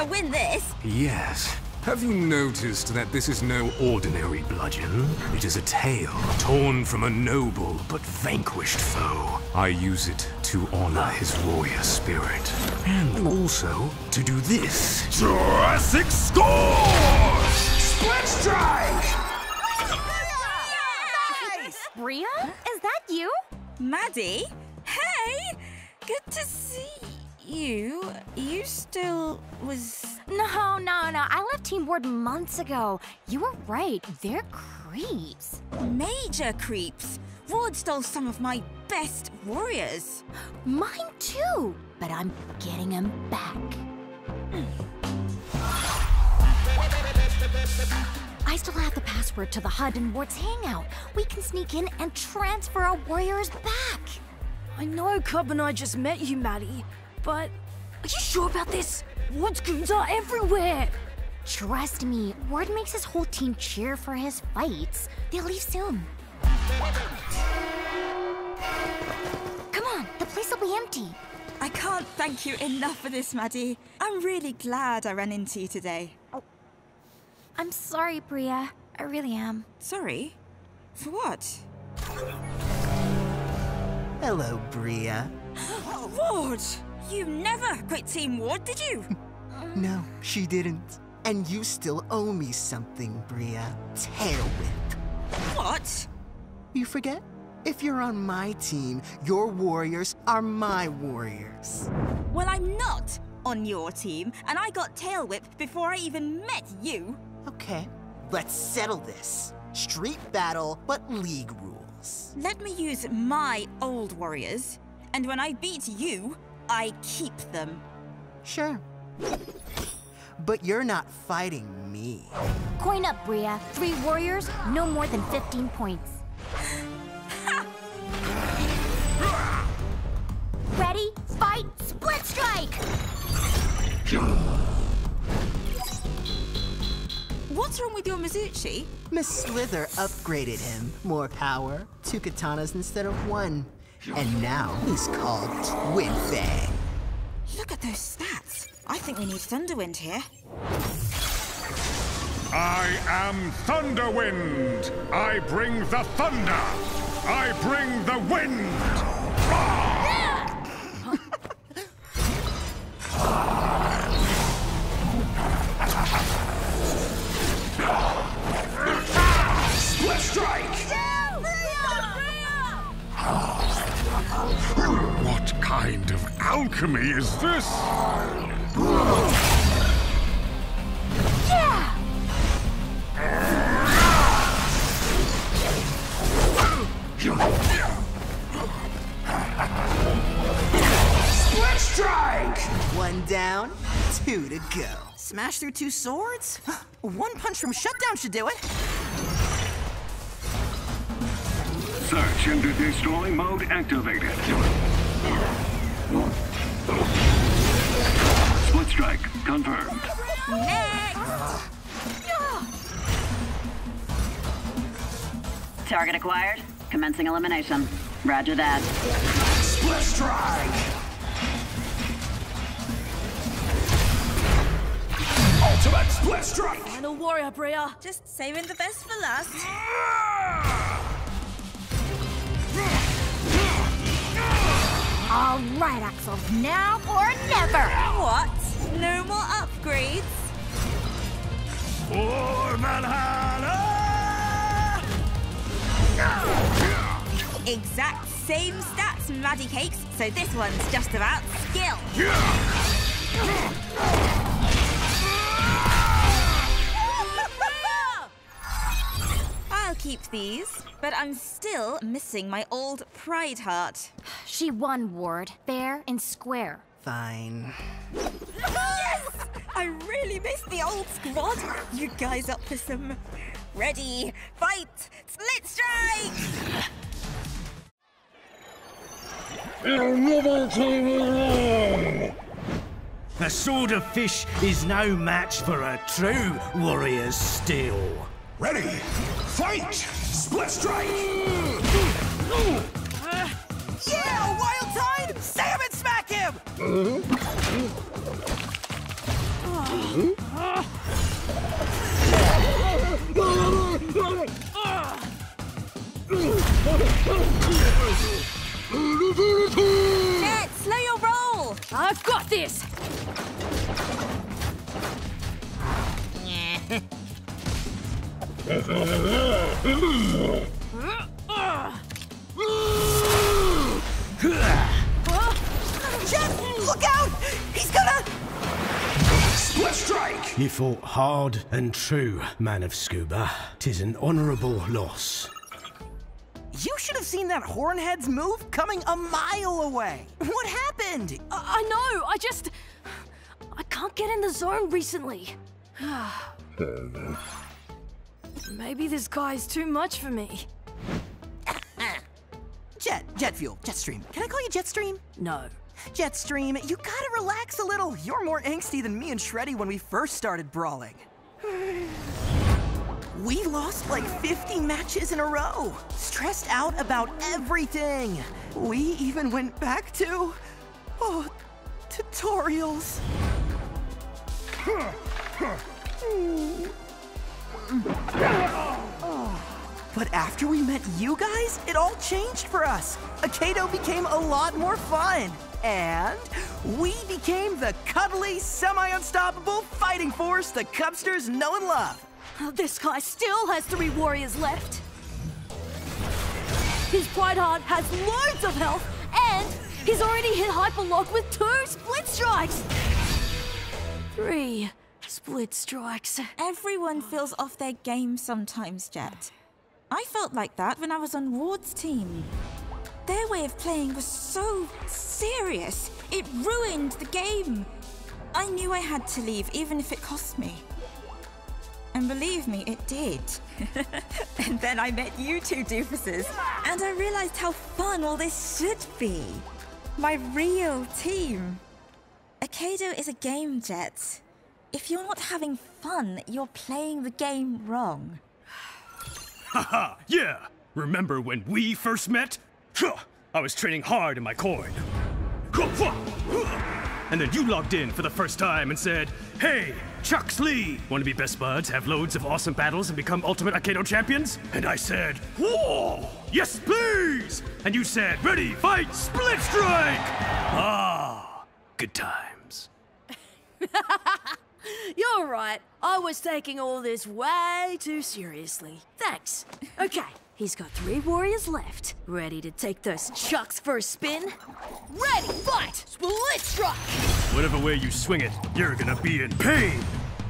to win this! Yes. Have you noticed that this is no ordinary bludgeon? It is a tail torn from a noble but vanquished foe. I use it to honor his warrior spirit. And also to do this. Jurassic Score! Split Strike! Nice! Bria? Is that you? Maddie? Hey! Good to see you. You still was... No. I left Team Ward months ago. You were right. They're creeps. Major creeps. Ward stole some of my best warriors. Mine too. But I'm getting them back. I still have the password to the HUD and Ward's hangout. We can sneak in and transfer our warriors back. I know Cub and I just met you, Maddie, but are you sure about this? Ward's goons are everywhere! Trust me, Ward makes his whole team cheer for his fights. They'll leave soon. Come on, the place will be empty. I can't thank you enough for this, Maddie. I'm really glad I ran into you today. I'm sorry, Bria. I really am. Sorry? For what? Hello, Bria. Ward! You never quit Team Ward, did you? No, she didn't. And you still owe me something, Bria. Tail whip. What? You forget? If you're on my team, your warriors are my warriors. Well, I'm not on your team, and I got Tail Whip before I even met you. Okay, let's settle this. Street battle, but league rules. Let me use my old warriors, and when I beat you, I keep them. Sure. But you're not fighting me. Coin up, Bria. 3 warriors, no more than 15 points. Ready, fight, split strike! What's wrong with your Mizuchi? Miss Slither upgraded him. More power, 2 katanas instead of 1. And now he's called Twin Fang. Look at those stats. I think we need Thunderwind here. I am Thunderwind. I bring the thunder. I bring the wind. Split Strike! What kind of alchemy is this? Yeah! Split Strike! 1 down, 2 to go. Smash through 2 swords? 1 punch from Shutdown should do it. Search into destroy mode activated. Split strike confirmed. Next! Target acquired. Commencing elimination. Roger that. Split Strike! Ultimate Split Strike! Final warrior, Bria. Just saving the best for last. All right, Axel. Now or never. What? No more upgrades? For Valhalla! Exact same stats, Maddie Cakes, so this one's just about skill. I'll keep these, but I'm still missing my old Pride Heart. She won, Ward. Fair and square. Fine. Yes! I really miss the old squad. You guys up for some ready, fight, split strike! A sword of fish is no match for a true warrior's steel. Ready, fight! Split Strike! Yeah, Wild Tide! Sam and smack him! Jet, slow your roll! I've got this! Jet, look out! He's gonna... Split strike! You fought hard and true, man of Scuba. 'Tis an honorable loss. You should have seen that Hornhead's move coming a mile away. What happened? I know, I can't get in the zone recently. Maybe this guy's too much for me. Jetfuel, Jetstream. Can I call you Jetstream? No. Jetstream, you gotta relax a little. You're more angsty than me and Shreddy when we first started brawling. We lost like 50 matches in a row. Stressed out about everything. We even went back to... tutorials. But after we met you guys, it all changed for us. Akedo became a lot more fun. And we became the cuddly, semi-unstoppable fighting force the Cubsters know and love. This guy still has 3 warriors left. His Pride Heart has loads of health, and he's already hit Hyperlock with 2 split strikes. 3 split strikes. Everyone feels off their game sometimes, Jet. I felt like that when I was on Ward's team. Their way of playing was so serious. It ruined the game. I knew I had to leave, even if it cost me. And believe me, it did. And then I met you 2 doofuses, and I realized how fun all this should be. My real team. Akedo is a game, Jet. If you're not having fun, you're playing the game wrong. Haha, yeah! Remember when we first met? I was training hard in my coin. And then you logged in for the first time and said, "Hey, Chucks Lee, wanna be best buds, have loads of awesome battles, and become Ultimate Akedo champions?" And I said, "Whoa! Yes, please!" And you said, "Ready, fight, split strike!" Ah, good times. You're right. I was taking all this way too seriously. Thanks. Okay, he's got 3 warriors left. Ready to take those Chucks for a spin? Ready, fight! Split strike! Whatever way you swing it, you're gonna be in pain.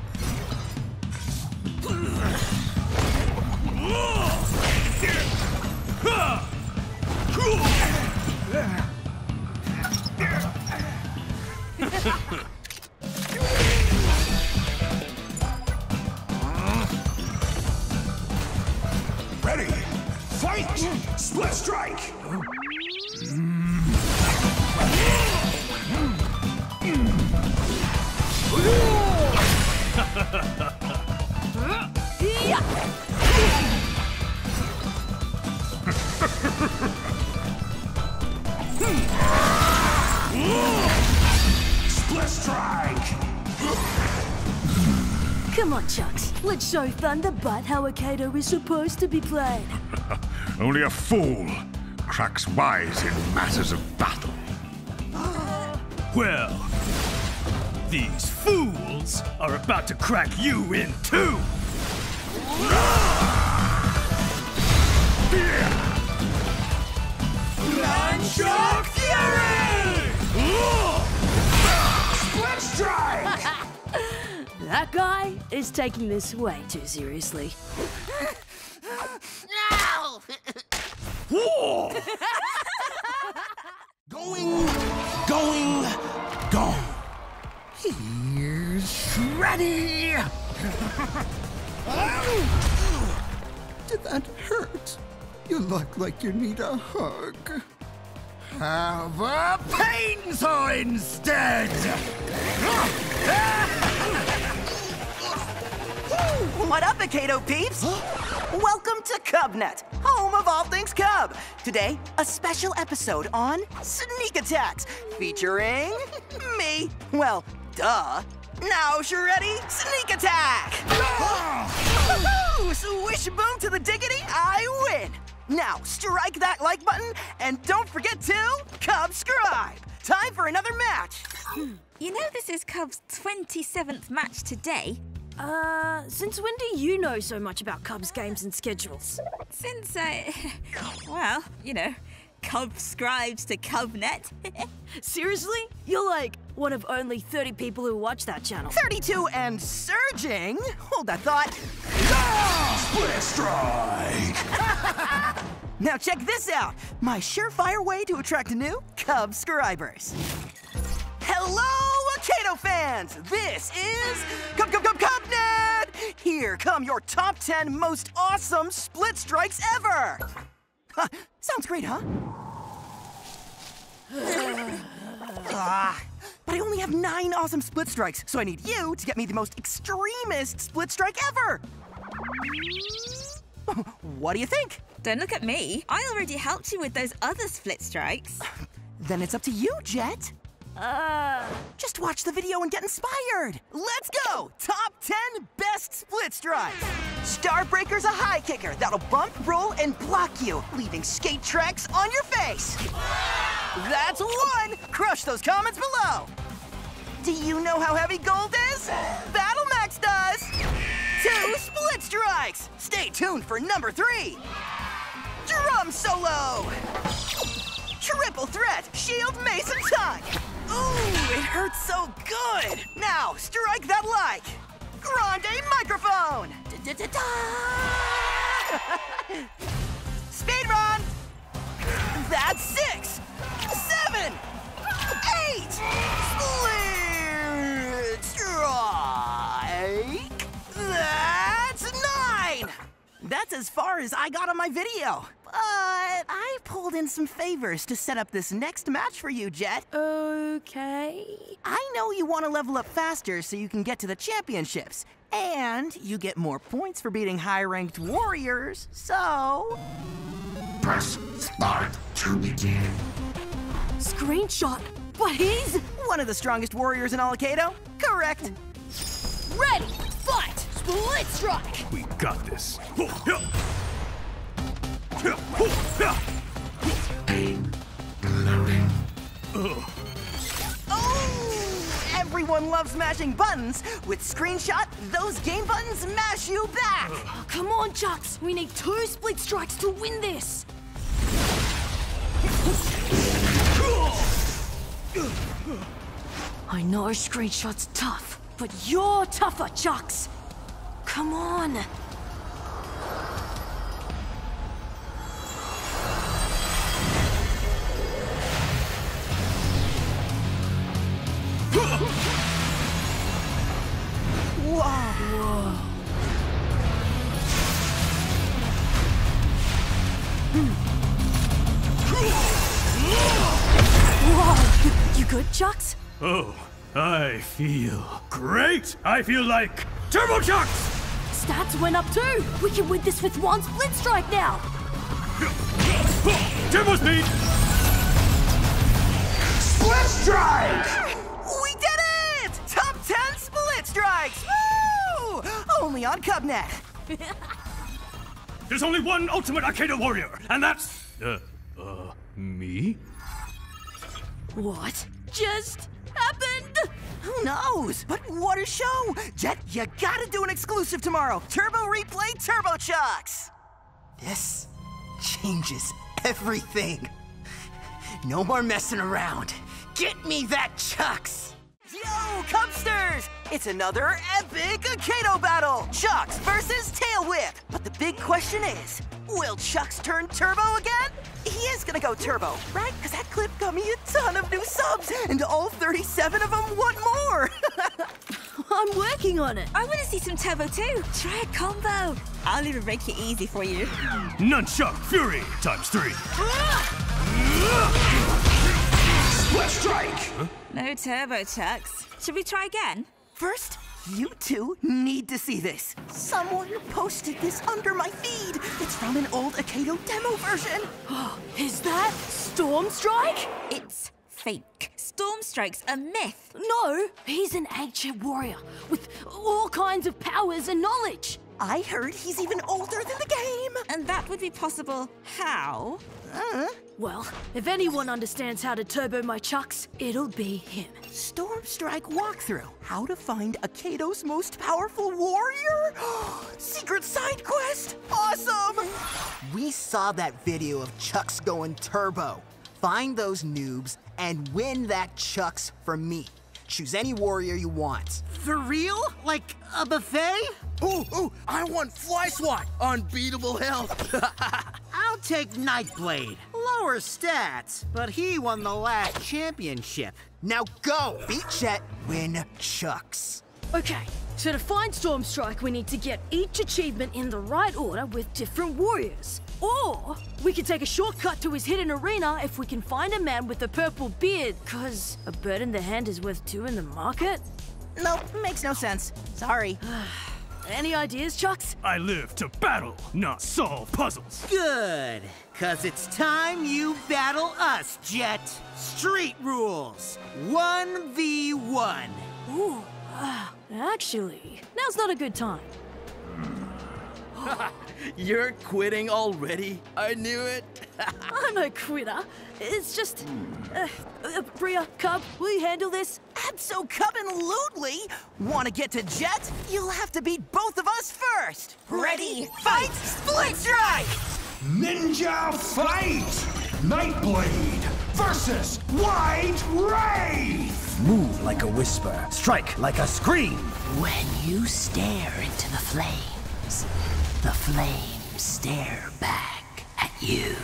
Ready, fight, split strike! Split strike! Come on, Chucks. Let's show Thunderbutt how Akedo is supposed to be played. Only a fool cracks wise in matters of battle. Well, these fools are about to crack you in two! Nunchuck Fury! Split strike! That guy is taking this way too seriously. No! Going. Here's Shreddy! Did that hurt? You look like you need a hug. Have a painsaw instead! What up, Akedo peeps? Welcome to CubNet, home of all things Cub. Today, a special episode on Sneak Attacks, featuring me. Well, duh. Now, ready? Sneak attack! Swish boom to the diggity, I win! Now, strike that like button, and don't forget to subscribe! Time for another match! You know this is Cub's 27th match today. Since when do you know so much about Cubs games and schedules? Since well, you know, Cub-scribed to CubNet. Seriously? You're like one of only 30 people who watch that channel. 32 and surging? Hold that thought. Split strike! Now check this out. My surefire way to attract new Cub-scribers. Hello, Akedo fans! This is CubNet! Here come your top 10 most awesome split strikes ever! Sounds great, huh? But I only have 9 awesome split strikes, so I need you to get me the most extremist split strike ever! What do you think? Don't look at me. I already helped you with those other split strikes. Then it's up to you, Jet. Just watch the video and get inspired. Let's go! Top 10 best split strikes. Starbreaker's a high kicker that'll bump, roll, and block you, leaving skate tracks on your face. That's 1. Crush those comments below. Do you know how heavy gold is? BattleMax does. 2 split strikes. Stay tuned for number 3. Drum solo. Triple threat, shield, mace, and tongue. Ooh, it hurts so good. Now, strike that like. Grande microphone. Speed run. That's 6, 7, 8. Split strike. That's 9. That's as far as I got on my video. But I pulled in some favors to set up this next match for you, Jet. Okay. I know you want to level up faster so you can get to the championships. And you get more points for beating high-ranked warriors, so... Press start to begin. Screenshot? But he's... one of the strongest warriors in all Akedo? Correct. Ready, fight, split strike! We got this. Aim. Loading. Oh! Everyone loves mashing buttons. With Screenshot, those game buttons mash you back. Oh, come on, Chucks. We need 2 split strikes to win this. I know Screenshot's tough, but you're tougher, Chucks. Come on. Whoa. Whoa! You good, Chucks? Oh, I feel great! I feel like Turbo Chucks! Stats went up too! We can win this with 1 split strike now! Turbo speed! Split strike! We did it! Top 10 split strikes! Woo! Only on CubNet. There's only one ultimate Akedo warrior, and that's... me? What just happened? Who knows? But what a show! Jet, you gotta do an exclusive tomorrow. Turbo Replay Turbo Chucks! This changes everything. No more messing around. Get me that Chucks! Yo, Cubsters! It's another epic Akedo battle! Chucks versus Tail Whip! But the big question is, will Chucks turn turbo again? He is gonna go turbo, right? Because that clip got me a ton of new subs, and all 37 of them want more! I'm working on it. I want to see some turbo too. Try a combo. I'll even make it easy for you. Nunchuck Fury ×3. Split strike! Huh? No turbo, Chucks. Should we try again? First, you two need to see this. Someone posted this under my feed. It's from an old Akedo demo version. Is that Storm Strike? It's fake. Stormstrike's a myth. No, he's an ancient warrior with all kinds of powers and knowledge. I heard he's even older than the game. And that would be possible how? Well, if anyone understands how to turbo my chucks, it'll be him. Stormstrike walkthrough. How to find Akato's most powerful warrior? Secret side quest! Awesome! We saw that video of Chucks going turbo. Find those noobs and win that Chucks for me. Choose any warrior you want. For real? Like a buffet? Ooh, I want Fly Swat. Unbeatable health. I'll take Nightblade. Lower stats, but he won the last championship. Now go! Beat Jet, win Chucks. Okay, so to find Stormstrike, we need to get each achievement in the right order with different warriors. Or we could take a shortcut to his hidden arena if we can find a man with a purple beard, cause a bird in the hand is worth 2 in the market. Nope, makes no sense. Sorry. Any ideas, Chucks? I live to battle, not solve puzzles. Good, cause it's time you battle us, Jet. Street rules, 1v1. Ooh, actually, now's not a good time. You're quitting already? I knew it. I'm a quitter. It's just... Bria, Cub, will you handle this? Abso-cubbin-lutely! Want to get to Jet? You'll have to beat both of us first! Ready, fight, split strike! Ninja fight! Nightblade versus White Wraith! Move like a whisper, strike like a scream. When you stare into the flames stare back at you.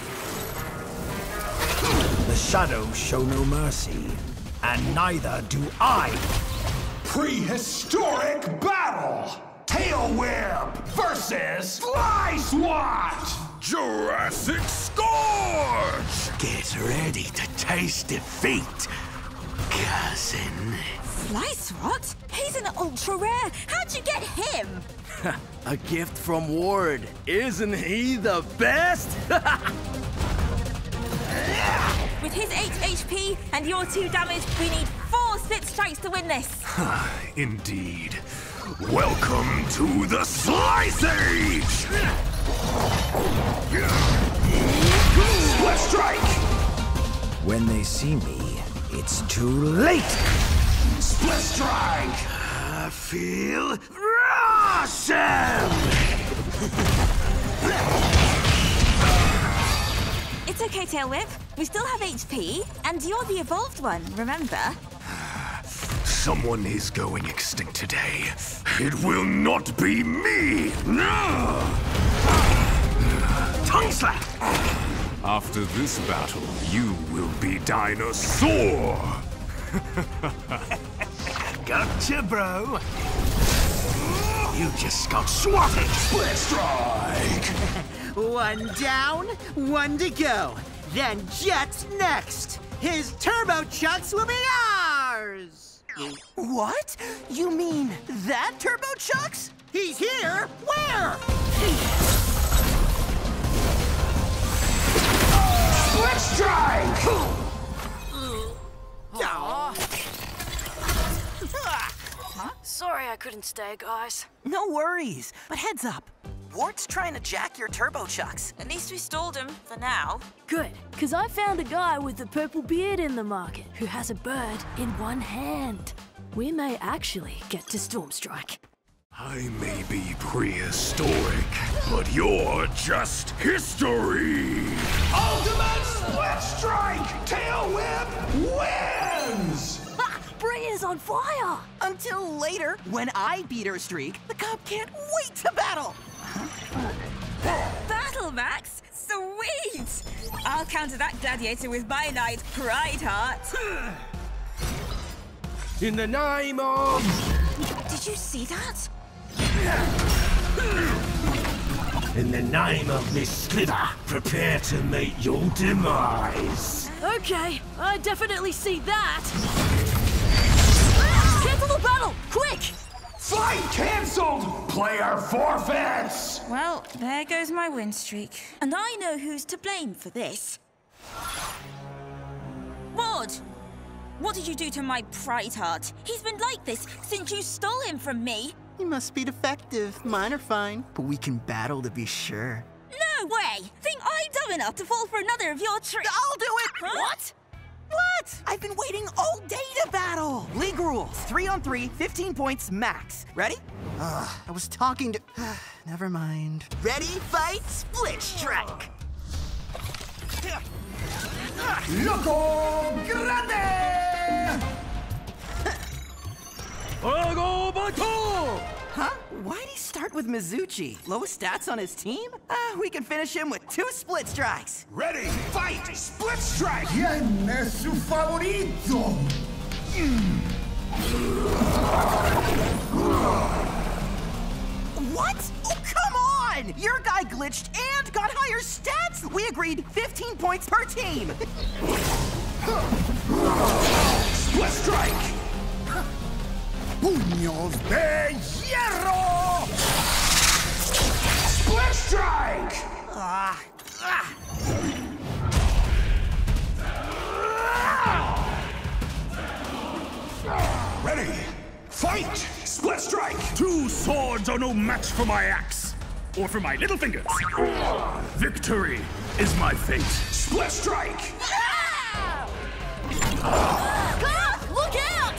The shadows show no mercy, and neither do I. Prehistoric battle! Tailwhip versus Fly Swat! Jurassic Scourge! Get ready to taste defeat, cousin. Fly Swat? He's an ultra rare. How'd you get him? A gift from Ward. Isn't he the best? With his 8 HP and your 2 damage, we need 4 split strikes to win this. Indeed. Welcome to the Slice Age! Split strike! When they see me, it's too late. Split strike! I feel awesome! It's okay, Tail Whip. We still have HP, and you're the evolved one, remember? Someone is going extinct today. It will not be me! No! Tongue slap! After this battle, you will be Dinosaur! Gotcha, bro. You just got swatted. Split strike! 1 down, 1 to go. Then Jet's next. His turbo chucks will be ours. What? You mean that Turbo Chucks? He's here. Where? Split strike! Sorry I couldn't stay, guys. No worries, but heads up. Wart's trying to jack your Turbo Chucks. At least we stalled him, for now. Good, because I found a guy with a purple beard in the market who has a bird in one hand. We may actually get to Stormstrike. I may be prehistoric, but you're just history! Ultimate Split Strike! Tail Whip wins! Ha! Bria's on fire! Until later, when I beat her streak, the Cub can't wait to battle! Battle, Max! Sweet! I'll counter that gladiator with my Knight Pride Heart. In the name of... Did you see that? In the name of Miss Slither, prepare to meet your demise. Okay, I definitely see that. Cancel the battle, quick! Fight cancelled! Player forfeits! Well, there goes my win streak. And I know who's to blame for this. Ward, What did you do to my pride heart? He's been like this since you stole him from me. He must be defective. Mine are fine. But we can battle to be sure. No way! Think I'm dumb enough to fall for another of your tricks? I'll do it! Huh? What? What? I've been waiting all day to battle! League rules, 3-on-3, 15 points max. Ready? I was talking to... Never mind. Ready, fight, split strike! Loco Grande! Fuego Baton! Huh? Why'd he start with Mizuchi? Lowest stats on his team? We can finish him with 2 split strikes. Ready, fight, split strike! ¿Quién es su favorito? What? Oh, come on! Your guy glitched and got higher stats! We agreed 15 points per team! Split strike! Puños de hierro! Split strike! Ready, fight! Split strike! 2 swords are no match for my axe. Or for my little fingers. Victory is my fate. Split strike! Look out!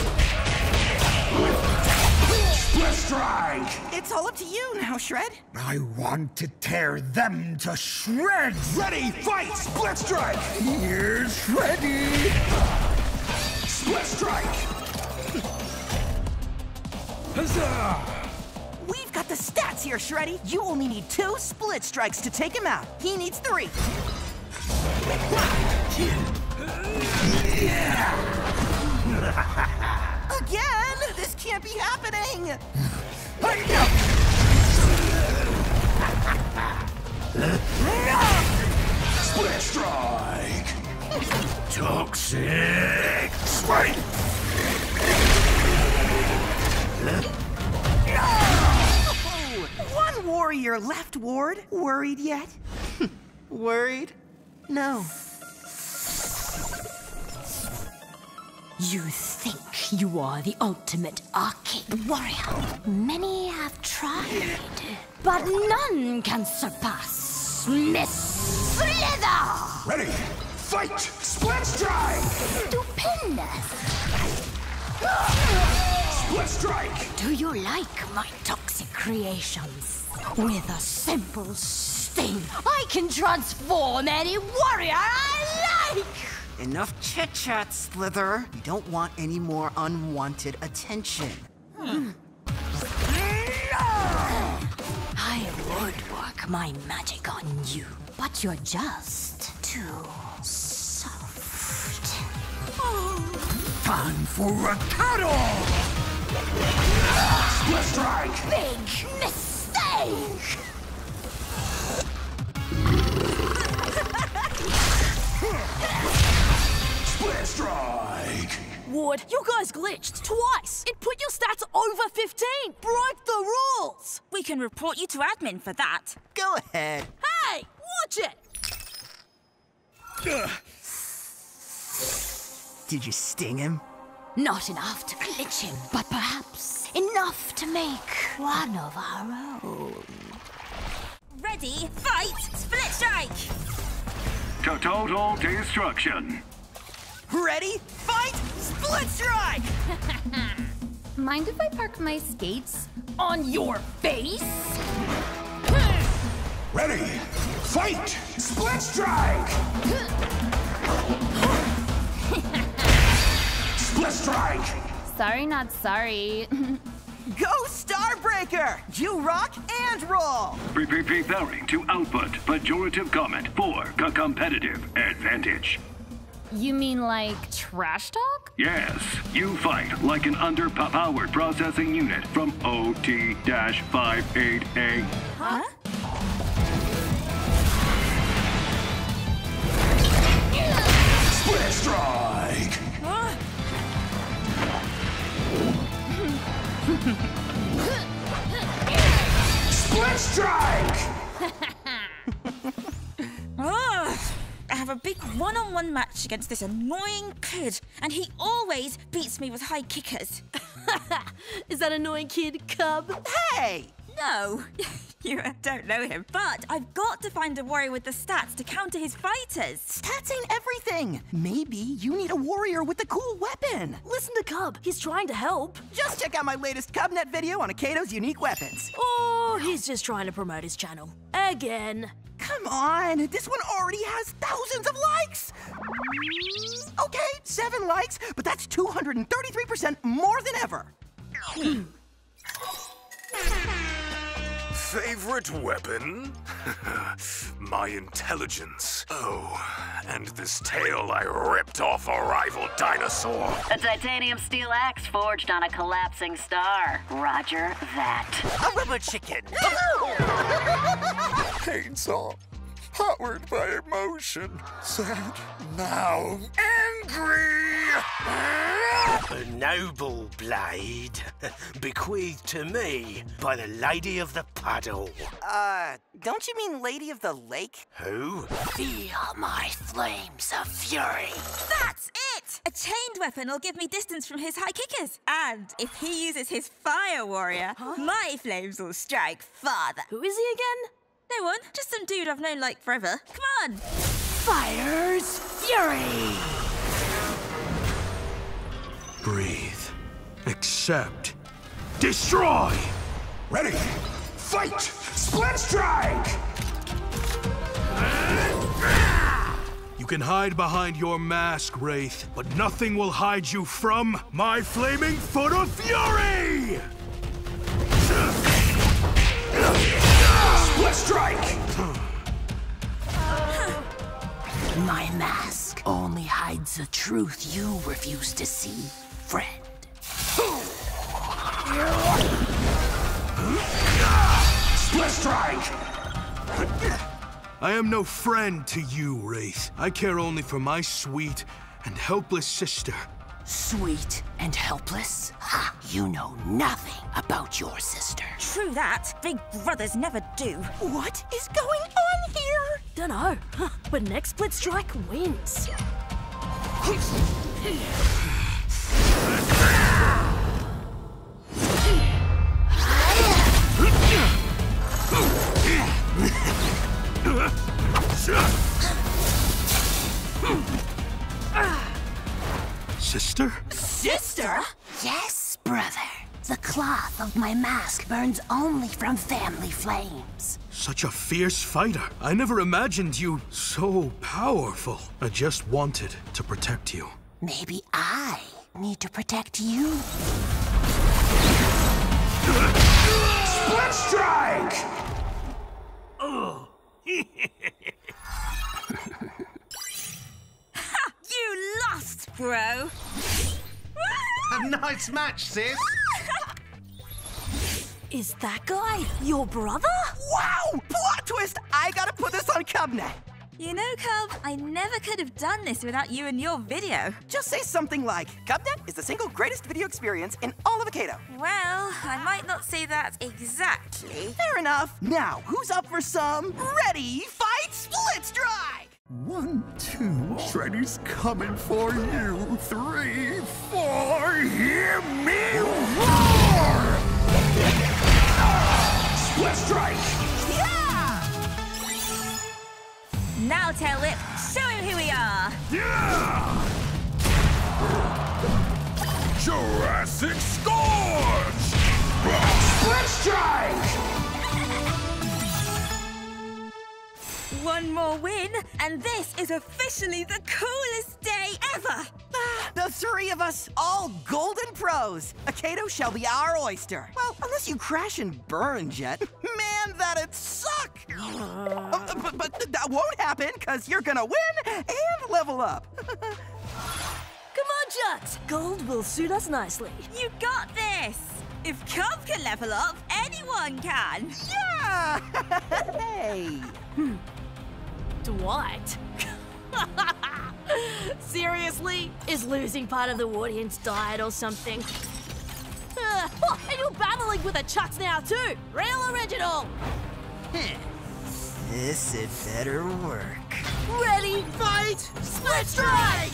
Split strike! It's all up to you now, Shred. I want to tear them to shreds! Ready, fight! Split strike! Here's Shreddy! Split strike! Huzzah! We've got the stats here, Shreddy. You only need 2 split strikes to take him out. He needs 3. Again? This can't be happening! Split strike! Toxic strike! One warrior left, Ward. Worried yet? Worried? No. You think you are the ultimate arcade warrior. Many have tried, but none can surpass Miss Slither! Ready, fight! Split strike! Stupendous! Split strike! Do you like my toxic creations? With a simple sting, I can transform any warrior I like! Enough chit-chat, Slither. We don't want any more unwanted attention. I would work my magic on you, but you're just too soft. Time for a cuddle! Split strike! Big mistake! Split strike! Ward, you guys glitched twice. It put your stats over 15. Broke the rules. We can report you to admin for that. Go ahead. Hey, watch it. Did you sting him? Not enough to glitch him, but perhaps enough to make one of our own. Ready, fight, split strike! To total destruction. Ready, fight, split strike! Mind if I park my skates on your face? Ready, fight, split strike! Split strike! Sorry, not sorry. Go Starbreaker! You rock and roll! Preparing to output pejorative comment for the competitive advantage. You mean like trash talk? Yes, you fight like an underpowered processing unit from OT-58A. Huh? Split strike! Split strike! I have a big one-on-one match against this annoying kid, and he always beats me with high kickers. Is that annoying kid Cub? Hey! No, you don't know him, but I've got to find a warrior with the stats to counter his fighters. Stats ain't everything. Maybe you need a warrior with a cool weapon. Listen to Cub. He's trying to help. Just check out my latest Cubnet video on Akato's unique weapons. Oh, he's just trying to promote his channel. Again. Come on, this one already has thousands of likes. Okay, 7 likes, but that's 233% more than ever. Favorite weapon? My intelligence. Oh, and this tail I ripped off a rival dinosaur. A titanium steel axe forged on a collapsing star. Roger that. A rubber chicken. Chainsaw, powered by emotion. Sad, now angry. A noble blade, bequeathed to me by the Lady of the Puddle. Don't you mean Lady of the Lake? Who? Feel my flames of fury. That's it! A chained weapon will give me distance from his high kickers. And if he uses his fire warrior, my flames will strike farther. Who is he again? No one, just some dude I've known like forever. Come on! Fire's fury! Breathe. Accept. Destroy! Ready, fight! Split strike! You can hide behind your mask, Wraith, but nothing will hide you from my flaming foot of fury! Split strike! My mask only hides the truth you refuse to see, friend. Split strike! I am no friend to you, Wraith. I care only for my sweet and helpless sister. Sweet and helpless? Ha! You know nothing about your sister. True that. Big brothers never do. What is going on here? Dunno, but next Split Strike wins. Sister? Sister? Yes, brother. The cloth of my mask burns only from family flames. Such a fierce fighter. I never imagined you so powerful. I just wanted to protect you. Maybe I need to protect you. Split strike! Oh. You lost, bro. A nice match, sis. Is that guy your brother? Wow! Plot twist! I gotta put this on Cubnet. You know, Cub, I never could have done this without you and your video. Just say something like, Cubnet is the single greatest video experience in all of Akato. Well, I might not say that exactly. Fair enough. Now, who's up for some ready, fight, split strike? 1, 2, Shreddy's coming for you. 3, 4, hear me roar! Split strike! Yeah! Now, Tail Whip, show him who we are. Yeah! Jurassic Scourge! Split strike! One more win, and this is officially the coolest day ever! The 3 of us, all golden pros. Akato shall be our oyster. Well, unless you crash and burn, Jet. Man, that'd suck! But that won't happen, because you're gonna win and level up. Come on, Jux! Gold will suit us nicely. You got this! If Cub can level up, anyone can! Yeah! Hey! Dwight? Seriously? Is losing part of the audience diet or something? And you're battling with the Chucks now too! Real original! This had better work. Ready, fight, split strike!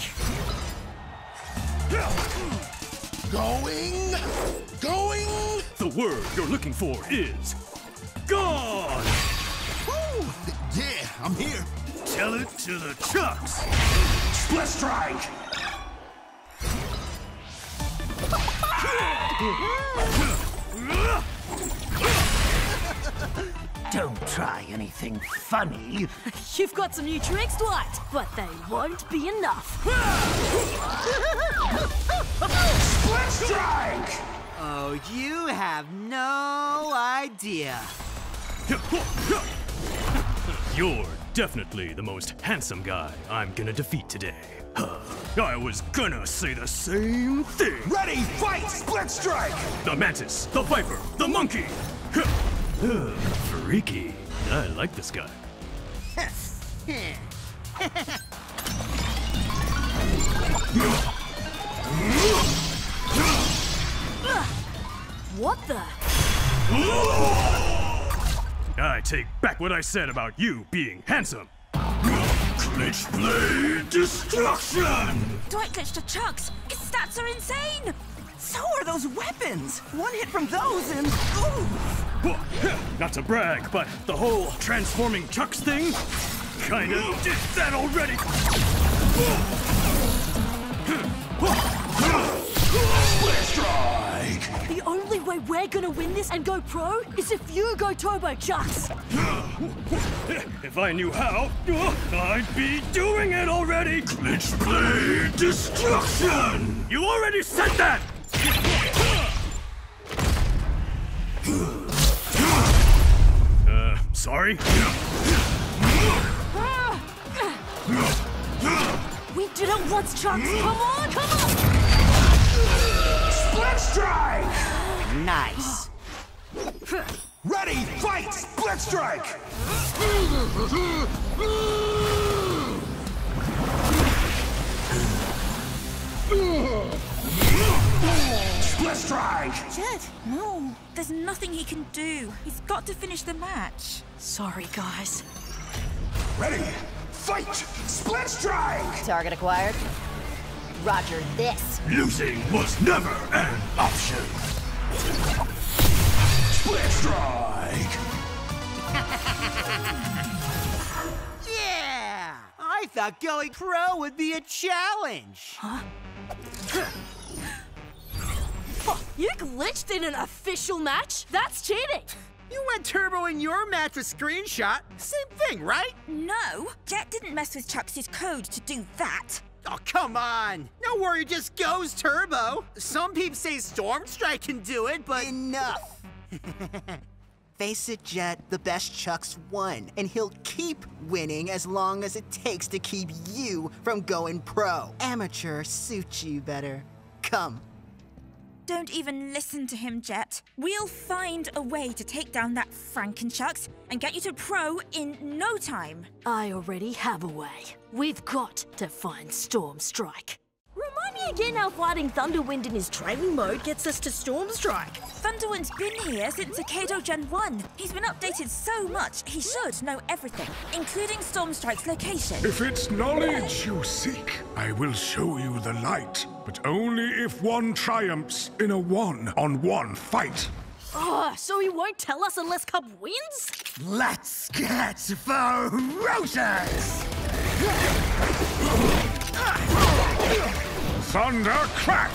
Going! The word you're looking for is gone! Woo! Yeah, I'm here. Tell it to the Chucks! Split strike! Don't try anything funny. You've got some new tricks, Dwight, but they won't be enough. Split strike! Oh, you have no idea. You're definitely the most handsome guy I'm gonna defeat today. I was gonna say the same thing. Ready, fight, split strike! The mantis, the viper, the monkey. Freaky. I like this guy. What the? I take back what I said about you being handsome. Glitch Blade Destruction! Dwight glitched a Chucks. His stats are insane. So are those weapons! One hit from those and... oof! Not to brag, but the whole transforming Chucks thing kinda did that already. Split strike! The only way we're gonna win this and go pro is if you go turbo, Chucks. If I knew how, I'd be doing it already. Glitch Blade Destruction! You already said that! Sorry? We did it once, Chucks. Come on, come on! Split strike! Nice. Ready, fight, split strike! Split strike! Jet, no. There's nothing he can do. He's got to finish the match. Sorry, guys. Ready, fight, split strike! Target acquired. Roger this. Losing was never an option. Split strike! Yeah! I thought going pro would be a challenge. Huh? Oh, you glitched in an official match? That's cheating! You went turbo in your match with Screenshot. Same thing, right? No, Jet didn't mess with Chucks' code to do that. Oh, come on. No warrior just goes turbo. Some people say Stormstrike can do it, but... Enough. Face it, Jet, the best Chucks won, and he'll keep winning as long as it takes to keep you from going pro. Amateur suits you better. Come. Don't even listen to him, Jet. We'll find a way to take down that Frankenchucks and get you to pro in no time. I already have a way. We've got to find Stormstrike. Remind me again how fighting Thunderwind in his training mode gets us to Stormstrike. Thunderwind's been here since Akedo Gen 1. He's been updated so much, he should know everything, including Stormstrike's location. If it's knowledge you seek, I will show you the light. But only if one triumphs in a one-on-one fight. Oh, so he won't tell us unless Cub wins? Let's get ferocious! Thunder crack!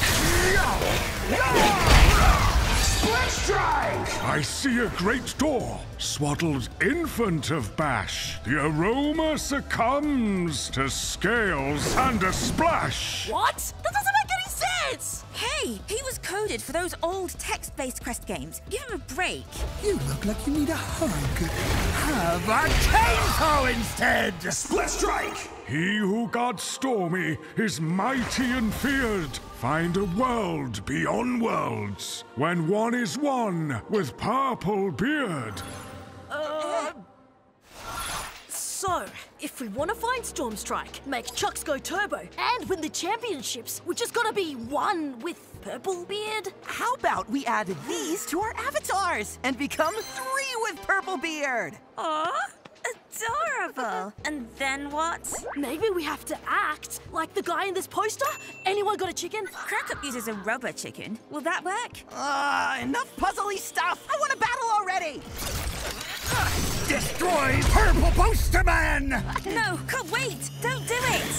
Split strike! I see a great door, swaddled infant of Bash. The aroma succumbs to scales and a splash. What? That doesn't make any sense! Hey, he was coded for those old text-based quest games. Give him a break. You look like you need a hug. Have a chainsaw instead! Split strike! He who got stormy is mighty and feared. Find a world beyond worlds when one is one with purple beard. So, if we want to find Stormstrike, make Chucks go turbo, and win the championships, we just gotta be one with Purple Beard. How about we add these to our avatars and become 3 with Purple Beard? Aw, adorable. Well, and then what? Maybe we have to act like the guy in this poster? Anyone got a chicken? Crackup uses a rubber chicken. Will that work? Enough puzzly stuff! I want to battle already! Destroy Purple Posterman! No, wait! Don't do it!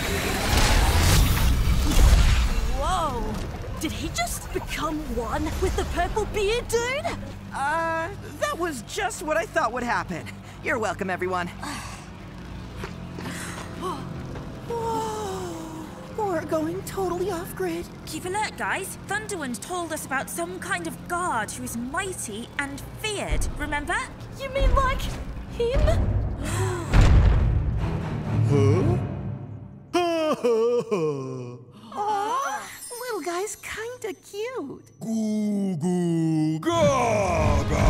Whoa! Did he just become one with the purple beard dude? That was just what I thought would happen. You're welcome, everyone. Whoa! We're going totally off-grid. Keep alert, guys. Thunderwind told us about some kind of god who is mighty and feared, remember? You mean like him? Aww, little guy's kinda cute. Goo goo gaga!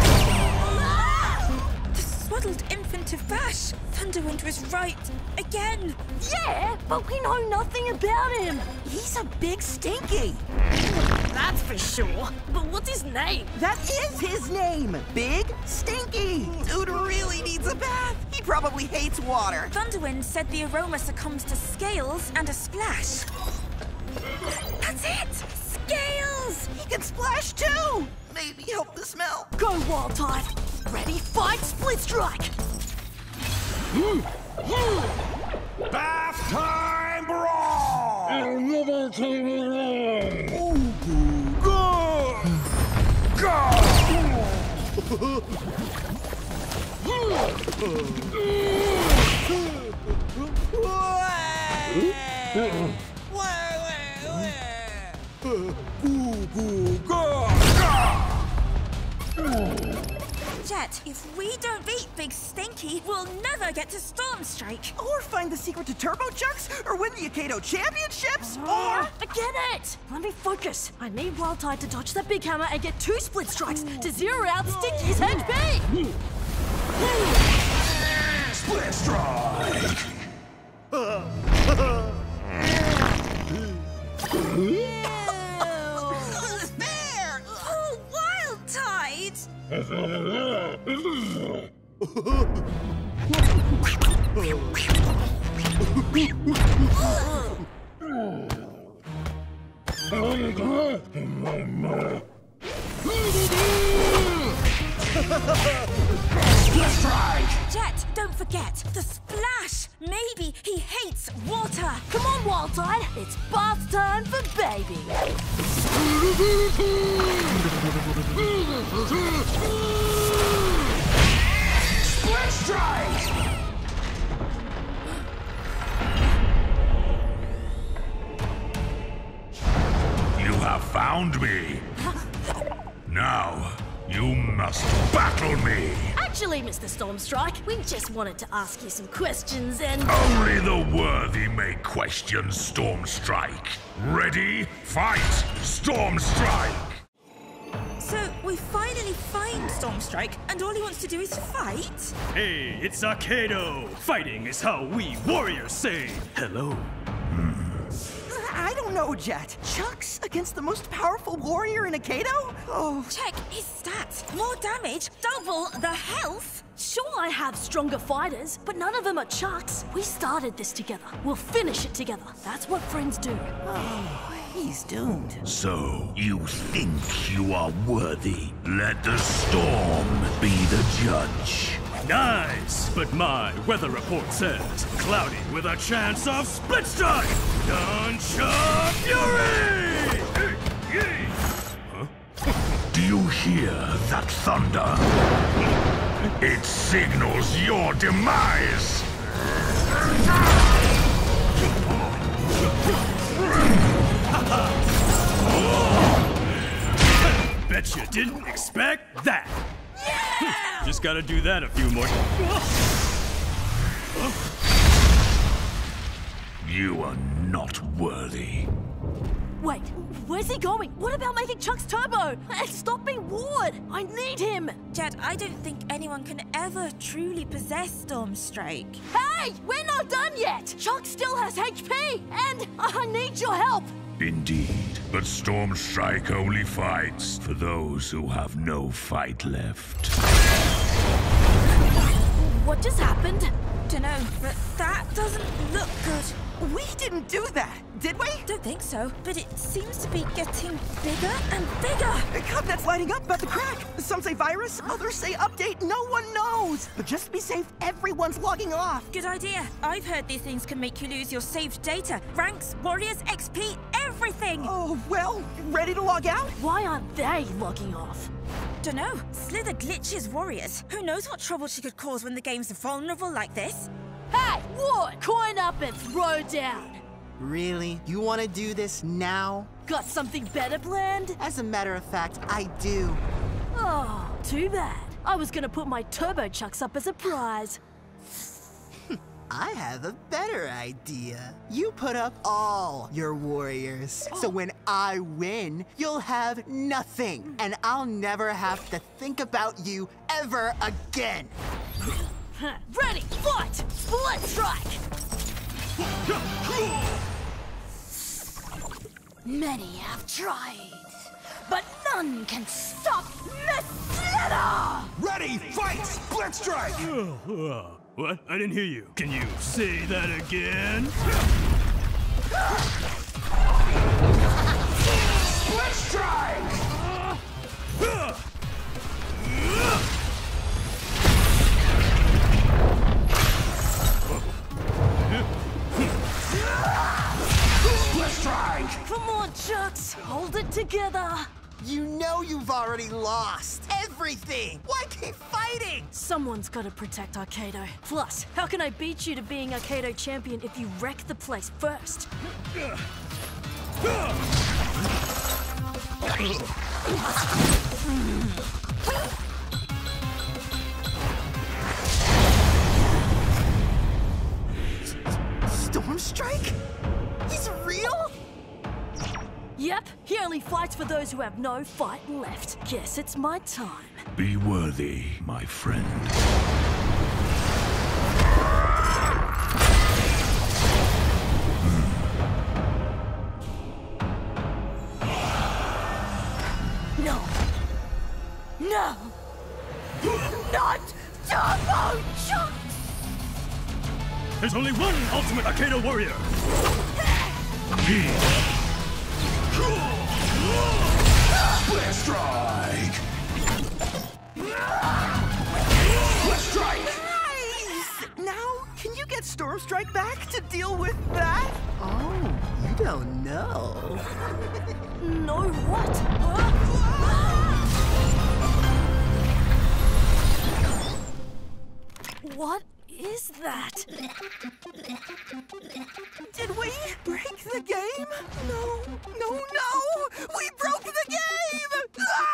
The swaddled infant of Bash! Thunderwind was right. Again! Yeah, but we know nothing about him. He's a big stinky. That's for sure. But what's his name? That is his name! Big Stinky! Dude really needs a bath. He probably hates water. Thunderwind said the aroma succumbs to scales and a splash. That's it! Scales! He can splash too! Maybe help the smell. Go, Wild Tide! Ready, fight, split strike! Bath time brawl! Jet, if we don't beat Big Stinky, we'll never get to Stormstrike. Or find the secret to Turbo Chucks, or win the Akedo Championships, or... I get it! Let me focus. I need Wild Tide to dodge that big hammer and get 2 split strikes to zero out Stinky's HP! Split strike! There! Oh, Wild Tide! Split strike! Jet, don't forget, the splash! Maybe he hates water! Come on, Wild Tide! It's bath time for baby! Split strike! You have found me. Now, you must battle me. Actually, Mr. Stormstrike, we just wanted to ask you some questions and... Only the worthy may question Stormstrike. Ready? Fight! Stormstrike! So, we finally find Stormstrike, and all he wants to do is fight? Hey, it's Akedo! Fighting is how we warriors say hello. I don't know, Jet. Chucks against the most powerful warrior in Akedo? Oh. Check his stats. More damage, double the health. Sure, I have stronger fighters, but none of them are Chucks. We started this together. We'll finish it together. That's what friends do. Oh, he's doomed. So, you think you are worthy? Let the storm be the judge. Nice! But my weather report says cloudy with a chance of split strike! Nuncha Fury! Huh? Do you hear that thunder? It signals your demise! Bet you didn't expect that! Yeah! Just gotta do that a few more You are not worthy. Wait, where's he going? What about making Chucks turbo? And stopping Ward? I need him! Jet, I don't think anyone can ever truly possess Stormstrike. Hey! We're not done yet! Chuck still has HP! And I need your help! Indeed, but Stormstrike only fights for those who have no fight left. what just happened? Dunno, but that doesn't look good. We didn't do that, did we? Don't think so, but it seems to be getting bigger and bigger. God, that's lighting up about the crack. Some say virus, others say update. No one knows. But just to be safe, everyone's logging off. Good idea. I've heard these things can make you lose your saved data. Ranks, warriors, XP, everything. Oh, well, ready to log out? Why aren't they logging off? Dunno. Slither glitches warriors. Who knows what trouble she could cause when the game's vulnerable like this? Hey, what? Coin up and throw down. Really? You want to do this now? Got something better planned? As a matter of fact, I do. Oh, too bad. I was gonna put my turbo chucks up as a prize. I have a better idea. You put up all your warriors. So when I win, you'll have nothing. And I'll never have to think about you ever again. Ready, fight! Split strike! Many have tried, but none can stop Miss Slither! Ready, fight, split strike! What? I didn't hear you. Can you say that again? Split strike! Split strike! Come on, Chucks, hold it together. You know you've already lost everything. Why keep fighting? Someone's got to protect Arcado. Plus, how can I beat you to being Arcado champion if you wreck the place first? Stormstrike? He's real? Yep, he only fights for those who have no fight left. Guess it's my time. Be worthy, my friend. No. No! Not Turbo Chucks! There's only one ultimate Arcado warrior! Me! Split strike! Split strike! Nice! Now, can you get Stormstrike back to deal with that? Oh, you don't know. No what? What is that? Did we break the game? No, no, no! We broke the game!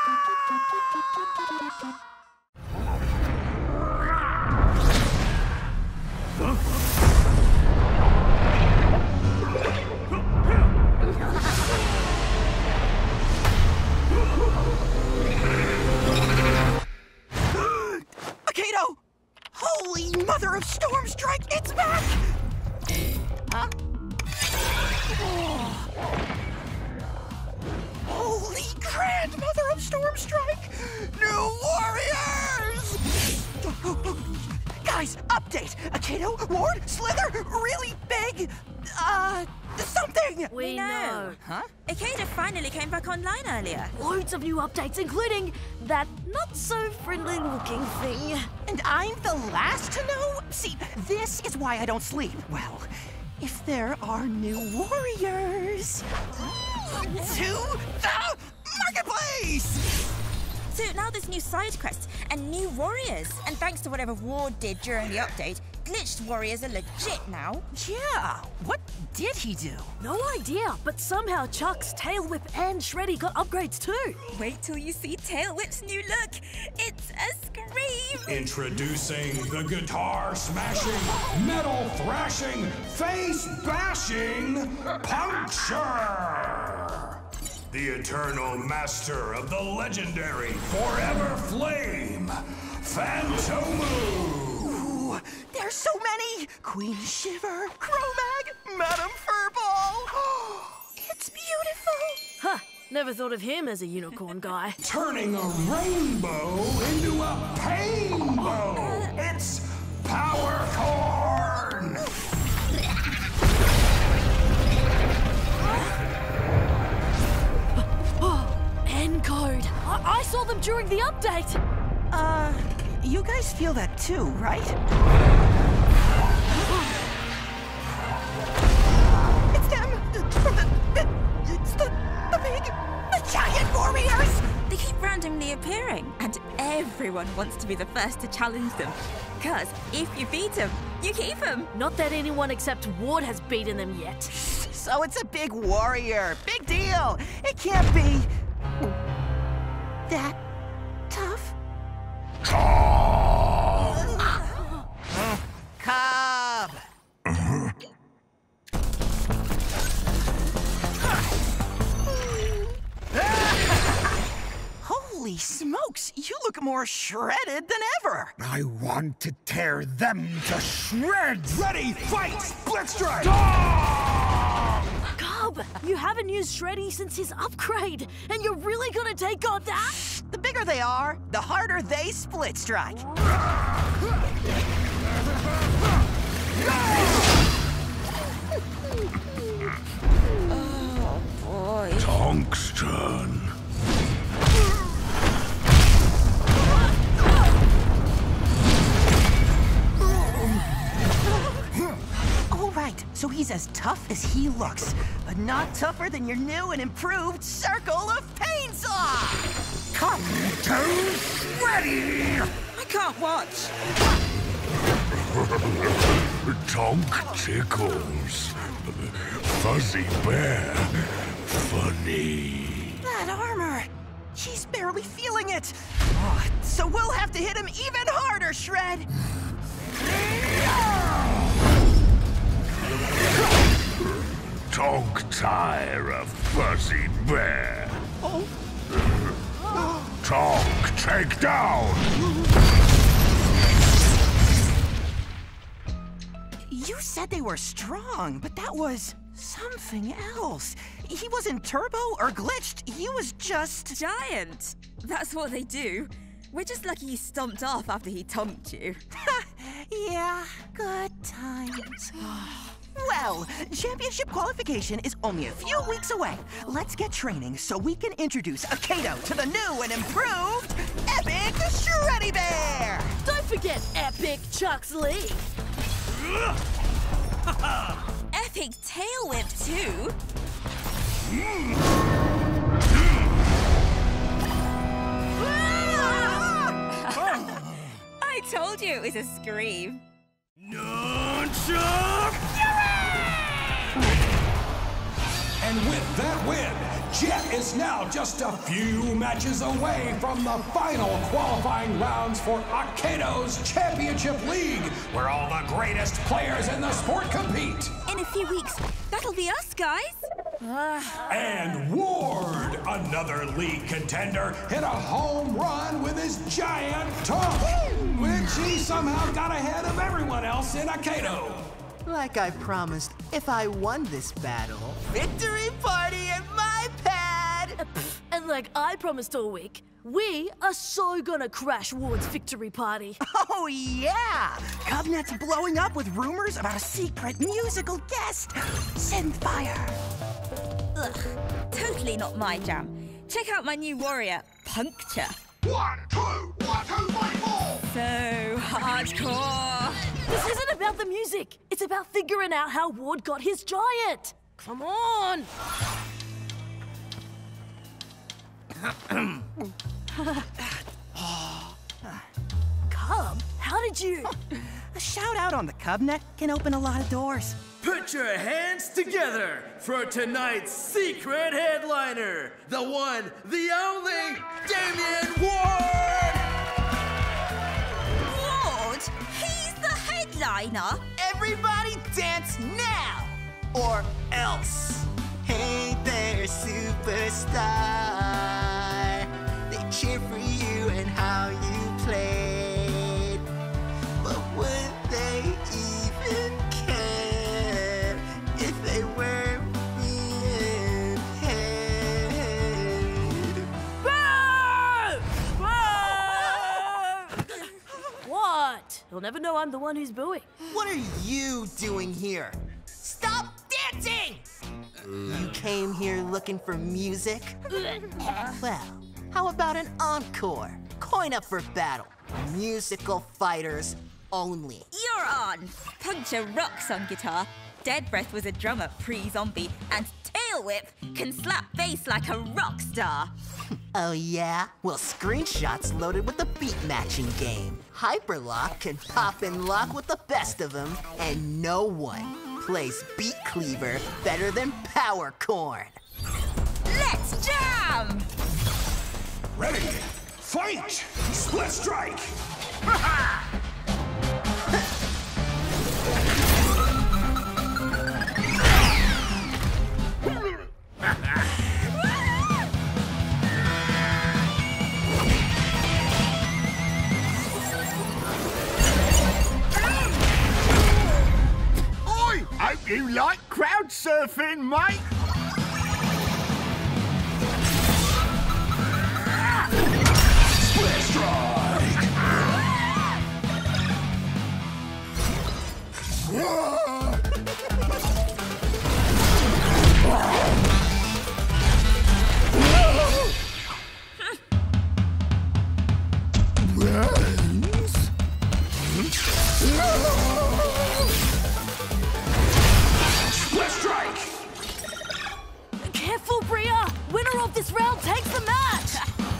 Arcado! Holy mother of Stormstrike, it's back! Huh? Holy grandmother of Stormstrike! New warriors! Guys, update! Arcado, Ward, Slither, really big, something! We know. Huh? Arcado finally came back online earlier. Loads of new updates, including that not-so-friendly looking thing. And I'm the last to know? See, this is why I don't sleep. Well, if there are new warriors to the marketplace! So now there's new side quests and new warriors. And thanks to whatever Ward did during the update, glitched warriors are legit now. Yeah, what did he do? No idea, but somehow Chuck's Tail Whip and Shreddy got upgrades too. Wait till you see Tail Whip's new look. It's a scream. Introducing the guitar smashing, metal thrashing, face bashing Puncture! The eternal master of the legendary Forever Flame, Phantomu! Ooh, there's so many! Queen Shiver, Chromag, Madame Furball! It's beautiful! Huh, never thought of him as a unicorn guy. Turning a rainbow into a painbow! It's power corn! Encode! I saw them during the update! You guys feel that too, right? It's them! It's the giant warriors! They keep randomly appearing, and everyone wants to be the first to challenge them. Because if you beat them, you keep them. Not that anyone except Ward has beaten them yet. So it's a big warrior. Big deal. It can't be that tough. Cobb! Holy smokes, you look more shredded than ever. I want to tear them to shreds! Ready, fight, split strike! Cobb, you haven't used Shreddy since his upgrade, and you're really gonna take on that? The bigger they are, the harder they split strike. Oh, boy. Tonk's turn. All right, so he's as tough as he looks, but not tougher than your new and improved Circle of Pain Saw! Come to Shreddy! I can't watch. Tonk tickles. Fuzzy Bear. Funny. That armor! He's barely feeling it! Oh, so we'll have to hit him even harder, Shred! Tonk tire a Fuzzy Bear. Tonk take down. You said they were strong, but that was something else. He wasn't turbo or glitched, he was just... Giant. That's what they do. We're just lucky he stomped off after he tonked you. Yeah, good times. Well, championship qualification is only a few weeks away. Let's get training so we can introduce Akedo to the new and improved Epic Shreddy Bear! Don't forget Epic Chucks Lee! Epic Tail Whip, too. I told you it was a scream. Nunchuck And with that win, Jet is now just a few matches away from the final qualifying rounds for Akedo's Championship League, where all the greatest players in the sport compete. In a few weeks, that'll be us, guys. And Ward, another league contender, hit a home run with his giant tongue, which he somehow got ahead of everyone else in Akedo. Like I promised, if I won this battle, victory party in my pad! And like I promised all week, we are so gonna crash Ward's victory party. Oh yeah! Cubnet's blowing up with rumors about a secret musical guest, Synthfire. Ugh, totally not my jam. Check out my new warrior, Puncture. 1, 2, 1, 2, 3, 4! So hardcore. This isn't about the music. It's about figuring out how Ward got his giant. Come on. Cub, how did you... A shout out on the Cubnet can open a lot of doors. Put your hands together for tonight's secret headliner, the one, the only, Damian Ward! Ward? He's the headliner? Everybody dance now! Or else! Hey there, superstar! They cheer for you and how you played. But would they even care if they weren't being paid? What? You'll never know I'm the one who's booing. What are you doing here? Stop dancing! You came here looking for music? Well, how about an encore? Coin up for battle. Musical fighters only. You're on! Puncture rocks on guitar. Dead Breath was a drummer pre-zombie, and Tail Whip can slap bass like a rock star. Oh yeah? Well, Screenshot's loaded with the beat matching game. Hyperlock can pop and lock with the best of them, and no one plays Beat Cleaver better than Powercorn. Let's jam! Ready, fight! Split strike! Oi! Hope you like crowd surfing, mate! Split strike! Split strike! Careful, Bria! Winner of this round takes the match!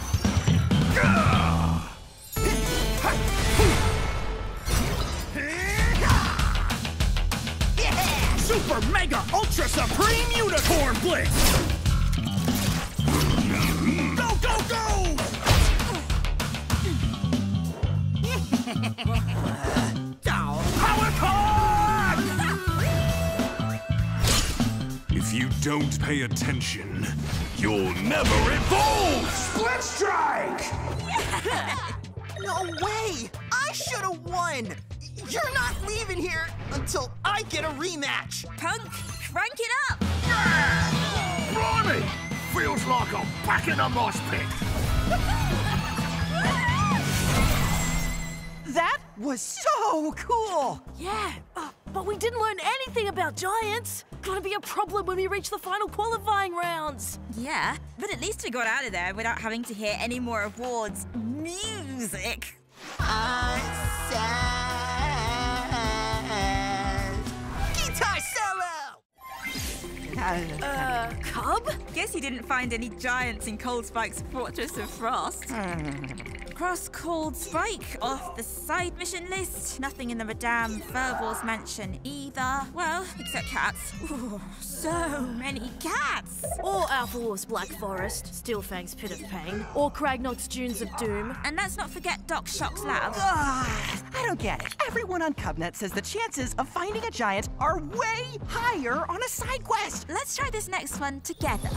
Super Mega Ultra Supreme Unicorn Blitz! Go, go, go! Power Cord! If you don't pay attention, you'll never evolve! Split strike! No way! I should have won! You're not leaving here until I get a rematch! Punk, crank it up! Blimey! Feels like I'm back in a mosh pit. That was so cool! Yeah, but we didn't learn anything about giants. Gonna be a problem when we reach the final qualifying rounds. Yeah, but at least we got out of there without having to hear any more of Ward's music. I'm sad. Guitar solo! Cub? Guess you didn't find any giants in Cold Spike's Fortress of Frost. Cross Cold Spike off the side mission list. Nothing in the Madame Furbal's mansion either. Well, except cats. Ooh, so many cats. Or Alpha Wolf's Black Forest, Steelfang's Pit of Pain, or Cragnog's Dunes of Doom. And let's not forget Doc Shock's lab. I don't get it. Everyone on Cubnet says the chances of finding a giant are way higher on a side quest. Let's try this next one together.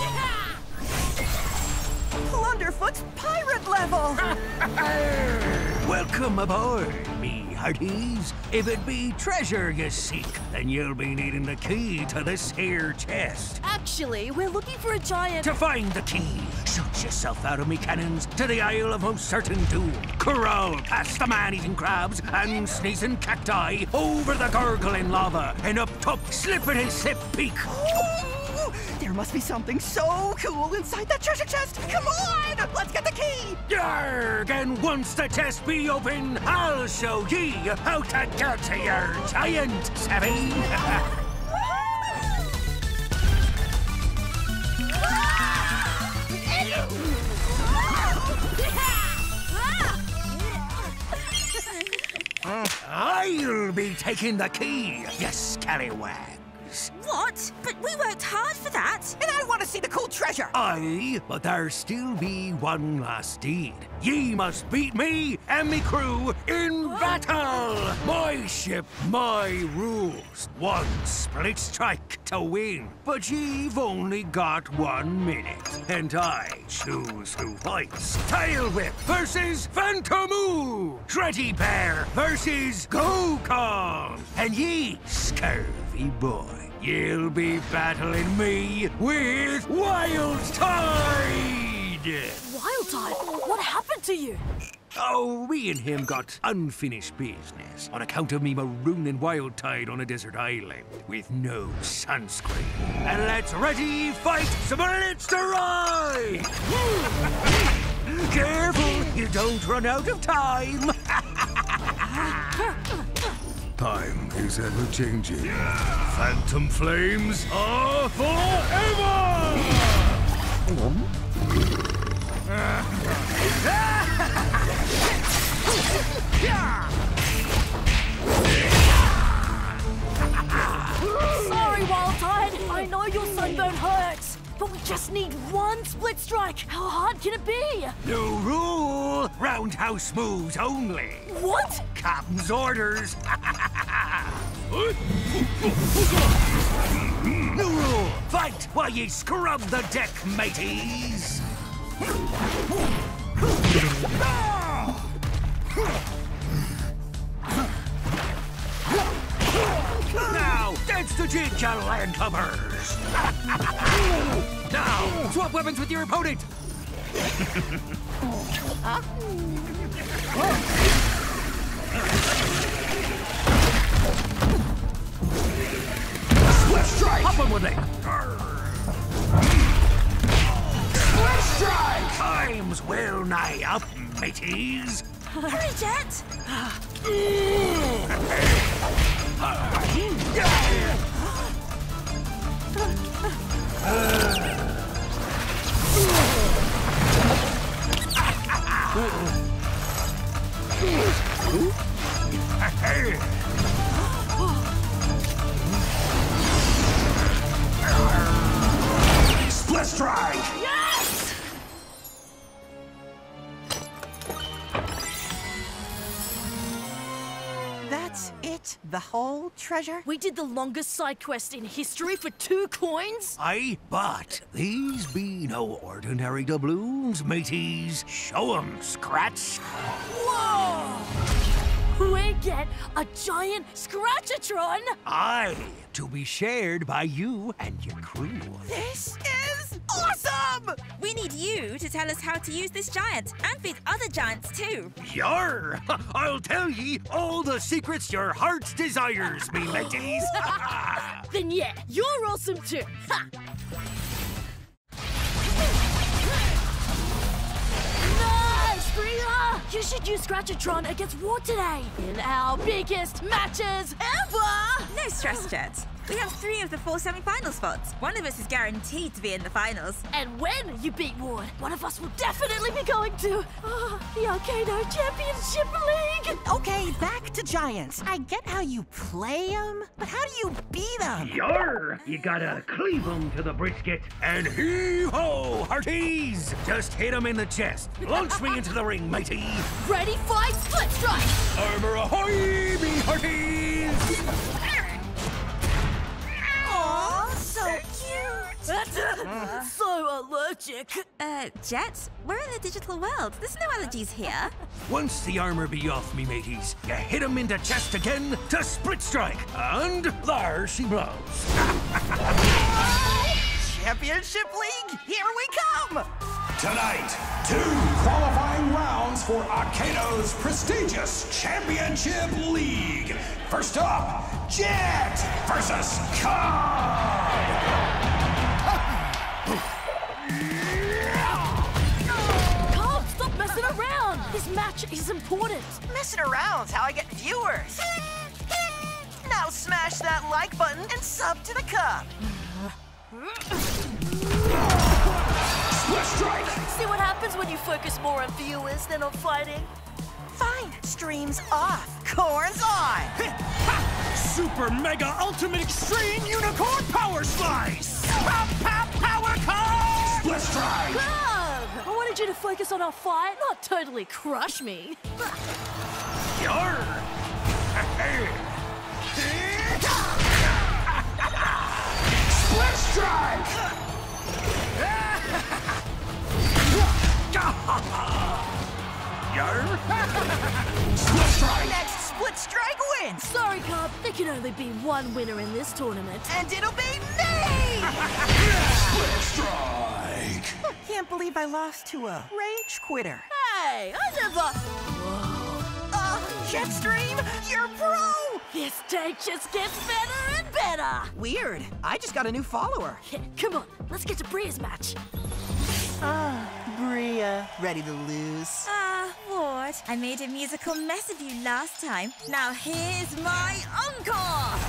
Plunderfoot's pirate level! Welcome aboard, me hearties. If it be treasure you seek, then you'll be needing the key to this here chest. Actually, we're looking for a giant. To find the key, shoot yourself out of me cannons to the Isle of Most Certain Doom. Crawl past the man-eating crabs and sneezing cacti, over the gurgling lava, and up top Slippity Slip Peak. There must be something so cool inside that treasure chest! Come on! Let's get the key! Yarg! And once the chest be open, I'll show ye how to get to your giant, savvy? I'll be taking the key, you scallywags. What? But we worked hard for that. And I want to see the cool treasure. Aye, but there still be one last deed. Ye must beat me and me crew in battle. My ship, my rules. One split strike to win. But ye've only got 1 minute, and I choose who fights. Tail Whip versus Phantomoo. Shreddy Bear versus Go-Kong. And ye, scurvy boy, you'll be battling me with Wild Tide! Wild Tide? What happened to you? Oh, me and him got unfinished business on account of me marooning Wild Tide on a desert island with no sunscreen. And let's ready, fight, Splits to ride! Careful, you don't run out of time. Time is ever changing. Phantom flames are forever! Sorry, Wild Tide. I know your sunburn hurts, but we just need one split strike. How hard can it be? New rule! Roundhouse moves only. What? Captain's orders. New rule! Fight while ye scrub the deck, mateys! Now, dance the jig, you landlubbers! Now, swap weapons with your opponent! Split strike! Hop on with it! Split strike! Time's well nigh up, mateys! Hurry, Jet! Split strike! Yes! That's it? The whole treasure? We did the longest side quest in history for 2 coins? Aye, but these be no ordinary doubloons, mateys. Show 'em, Scratch. Whoa! We get a giant Scratchatron! Aye, to be shared by you and your crew. This is awesome! We need you to tell us how to use this giant and feed other giants too. Yar! I'll tell ye all the secrets your heart desires, me mateys. Then yeah, you're awesome too. Ha! Nice, Bria! You should use Scratchatron against Ward today in our biggest matches ever! No stress, Jet. We have 3 of the 4 semi-final spots. One of us is guaranteed to be in the finals. And when you beat Ward, one of us will definitely be going to the Arcado Championship League! Okay, back to giants. I get how you play them, but how do you beat them? Yar! You gotta cleave 'em to the brisket. And heave-ho, hearties! Just hit 'em in the chest. Launch me into the ring, matey. Ready, fight, split strike! Armor ahoy, me hearties! Aw, so cute! So allergic. Jet, we're in a digital world. There's no allergies here. Once the armor be off, me mateys, you hit 'em in the chest again to split strike. And there she blows. Championship League, here we come! Tonight, 2 qualifying rounds for Arcado's prestigious Championship League. First up, Jet versus Cobb. Cobb, stop messing around! This match is important. Messing around's how I get viewers. Now smash that like button and sub to the cup. Split strike! See what happens when you focus more on viewers than on fighting? Fine, stream's off, corn's on. Super Mega Ultimate Extreme Unicorn Power Slice! Power card! Split strike! Cobb! I wanted you to focus on our fight, not totally crush me. Yar! Split strike! Yar! Split strike! Next split strike wins! Sorry, Cobb, there can only be one winner in this tournament. And it'll be me! Split strike! Can't believe I lost to a rage quitter. way! I never... Jetstream, you're pro! This tank just gets better and better! Weird. I just got a new follower. Come on, let's get to Bria's match. Bria, ready to lose? Ward, I made a musical mess of you last time. Now here's my encore!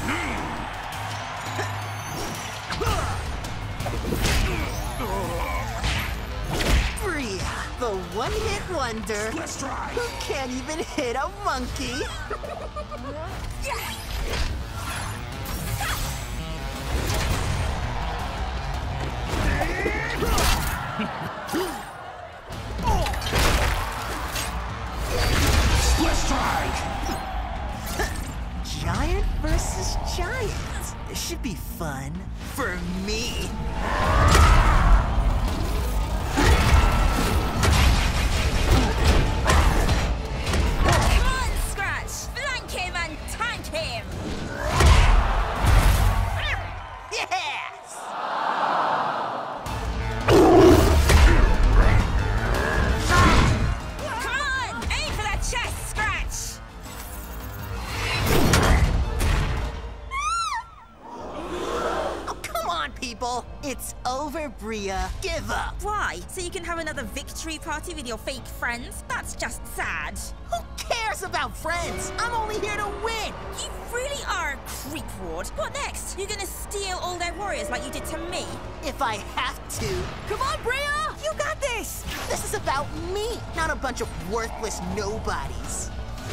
Bria, the one-hit wonder. Let's try. Who can't even hit a monkey? Split strike. Giant versus giant. This should be fun for me. Come on, Scratch! Flank him and tank him! Yes! Come on! Aim for that chest, Scratch! Oh, come on, people. It's over, Bria. Give up. Why? So you can have another victory party with your fake friends? That's just sad. Who cares about friends? I'm only here to win. You really are a creep, Ward. What next? You're gonna steal all their warriors like you did to me? If I have to. Come on, Bria! You got this. This is about me, not a bunch of worthless nobodies.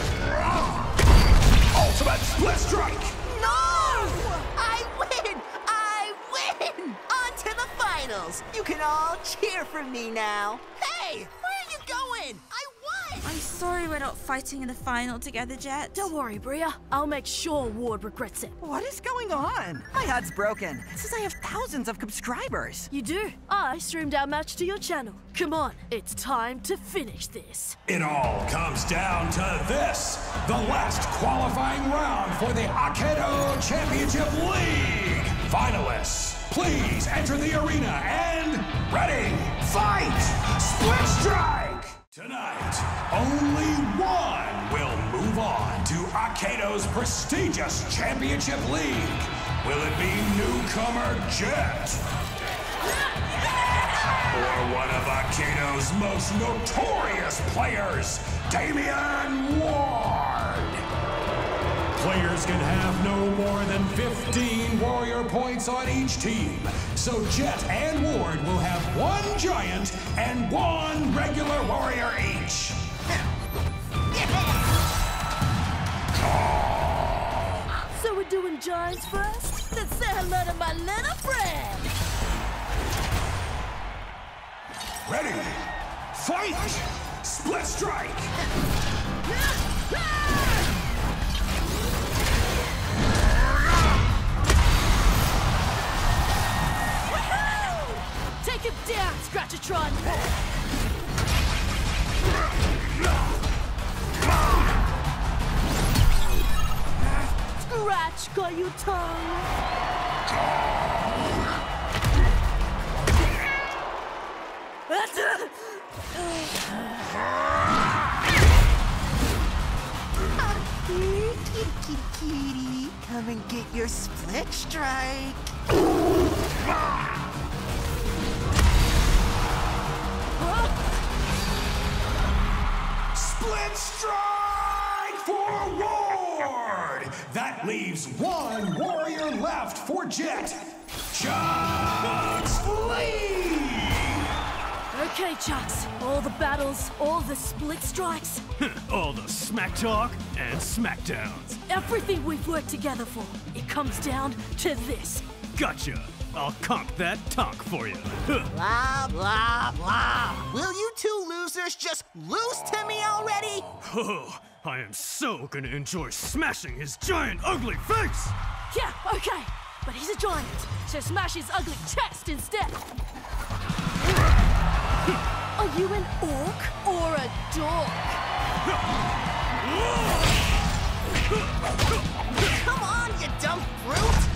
Ultimate split strike. No! I win! I win! On to the finals. You can all cheer for me now. Hey, where are you going? I won! I'm sorry we're not fighting in the final together, Jet. Don't worry, Bria. I'll make sure Ward regrets it. What is going on? My HUD's broken. Since I have thousands of subscribers. You do? I streamed our match to your channel. Come on, it's time to finish this. It all comes down to this. The last qualifying round for the Akedo Championship League. Finalists, please enter the arena and ready, fight! Split strike! Tonight, only one will move on to Akedo's prestigious Championship League. Will it be newcomer Jet? Or one of Akedo's most notorious players, Damian Ward? Players can have no more than 15 warrior points on each team. So Jet and Ward will have one giant and one regular warrior each. So we're doing giants first? Let's say hello to my little friend. Ready, fight! Split strike! Take him down, Scratchatron! Scratch got your tongue! Kitty, kitty, kitty. Come and get your split strike. Split strike for Ward! That leaves one warrior left for Jet. Chucks Lee! Okay, Chucks. All the battles, all the split strikes. All the smack talk and smackdowns. Everything we've worked together for. It comes down to this. Gotcha. I'll conk that tonk for you. Blah, blah, blah. Will you two losers just lose to me already? Oh, I am so gonna enjoy smashing his giant ugly face! Yeah, okay. But he's a giant, so smash his ugly chest instead. Are you an orc or a dog? Come on, you dumb brute!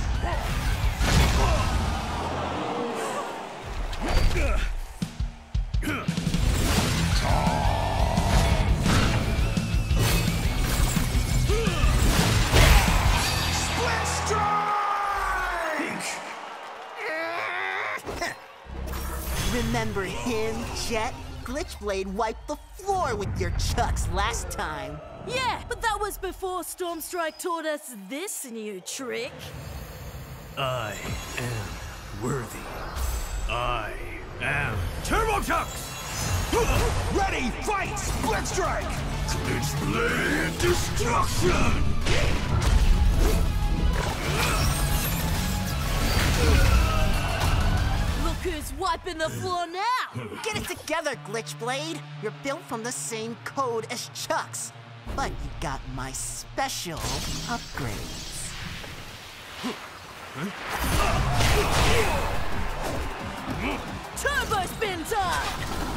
Strike! Remember him, Jet? Glitchblade wiped the floor with your chucks last time. Yeah, but that was before Stormstrike taught us this new trick. I am worthy. I am Turbo Chucks! Ready, fight, Split Strike! Glitchblade destruction! Look who's wiping the floor now! Get it together, Glitchblade! You're built from the same code as Chuck's, but you got my special upgrades. Turbo spin time!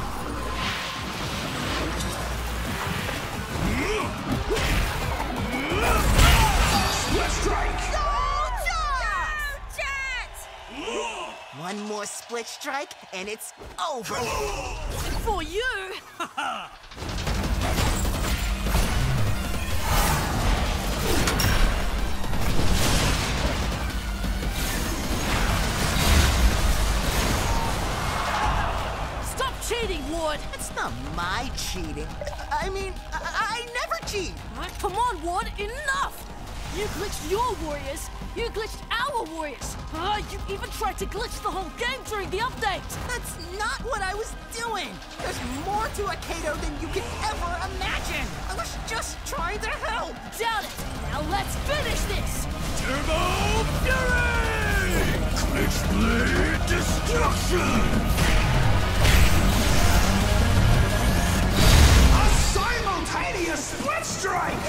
Split Strike! One more Split Strike, and it's over! For you! Stop cheating, Ward! It's not my cheating. I mean, I never cheat! Come on, Ward, enough! You glitched your warriors, you glitched our warriors. You even tried to glitch the whole game during the update. That's not what I was doing. There's more to Akedo than you can ever imagine. I was just trying to help. Doubt it. Now let's finish this. Turbo Fury! Glitchblade destruction! A simultaneous Split Strike!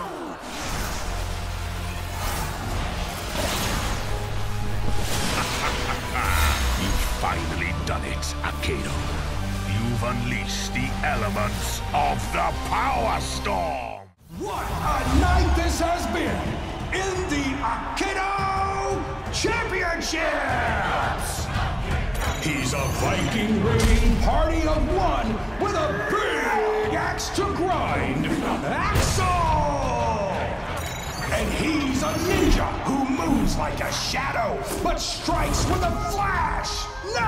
You've finally done it, Akedo. You've unleashed the elements of the Power Storm! What a night this has been in the Akedo Championships! He's a Viking raiding party of one with a big axe to grind, Axel! And he's a ninja who moves like a shadow, but strikes with a flash,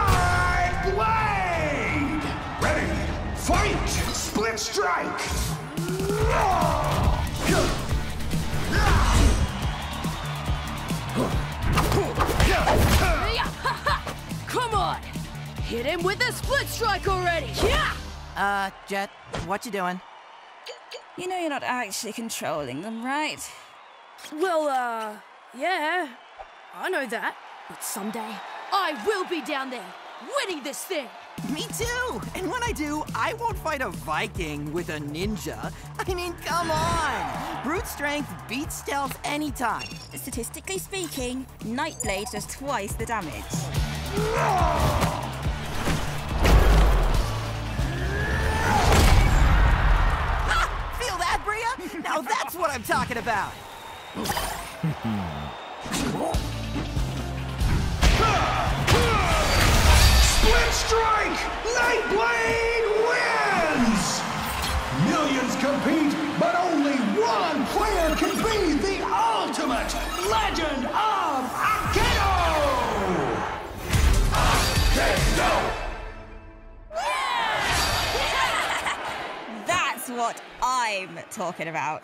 Nightblade! Ready, fight, Split Strike! Come on! Hit him with a Split Strike already! Yeah! Jet, what you doing? You know you're not actually controlling them, right? Well, yeah. I know that. But someday, I will be down there, winning this thing! Me too! And when I do, I won't fight a Viking with a ninja. I mean, come on! Brute strength beats stealth anytime. Statistically speaking, Nightblade does twice the damage. Ha! Feel that, Bria? Now that's what I'm talking about! Split Strike! Nightblade wins! Millions compete, but only one player can be the ultimate Legend of Akedo! Akedo! That's what I'm talking about.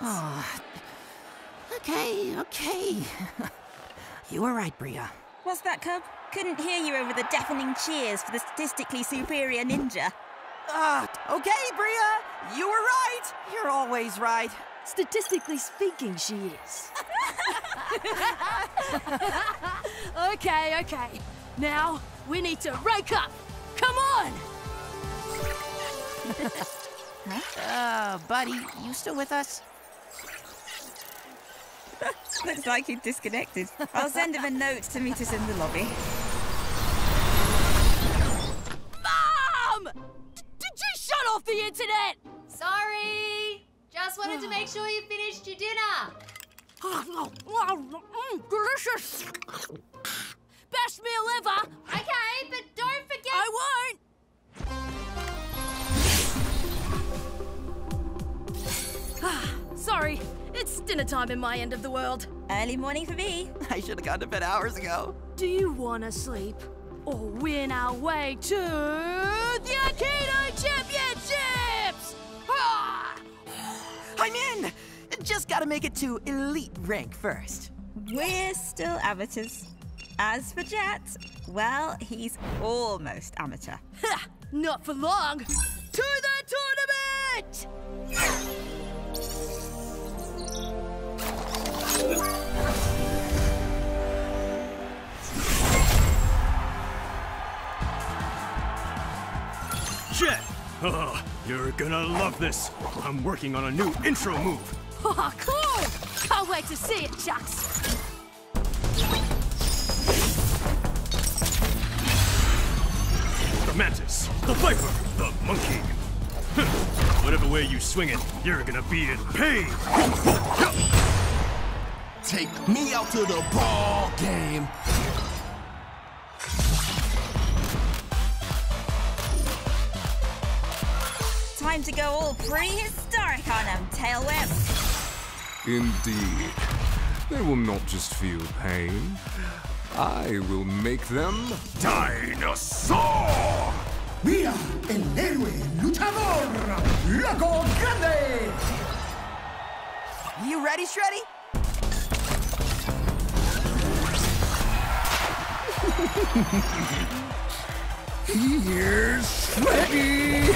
Okay. You were right, Bria. What's that, Cub? Couldn't hear you over the deafening cheers for the statistically superior ninja. Okay, Bria. You were right. You're always right. Statistically speaking, she is. Okay. Now, we need to rank up. Come on! Buddy, you still with us? Looks like he disconnected. I'll send him a note to meet us in the lobby. Mom! Did you shut off the internet? Sorry! Just wanted to make sure you finished your dinner. Delicious! Best meal ever! Okay, but don't forget... I won't! Sorry, it's dinner time in my end of the world. Early morning for me. I should have gone to bed hours ago. Do you want to sleep or win our way to the Aikido Championships? Ah! I'm in! Just gotta make it to elite rank first. We're still amateurs. As for Jet, well, he's almost amateur. Ha! Not for long. To the tournament! Jet! Oh, you're gonna love this. I'm working on a new intro move. Oh, cool! Can't wait to see it, Chucks. The mantis, the viper, the monkey. Whatever way you swing it, you're gonna be in pain. Take me out to the ball game. Time to go all prehistoric on him, Tailwhip. Indeed. They will not just feel pain. I will make them dinosaur! Mira, el héroe luchador, Loco Grande! You ready, Shreddy? Here's Shreddy!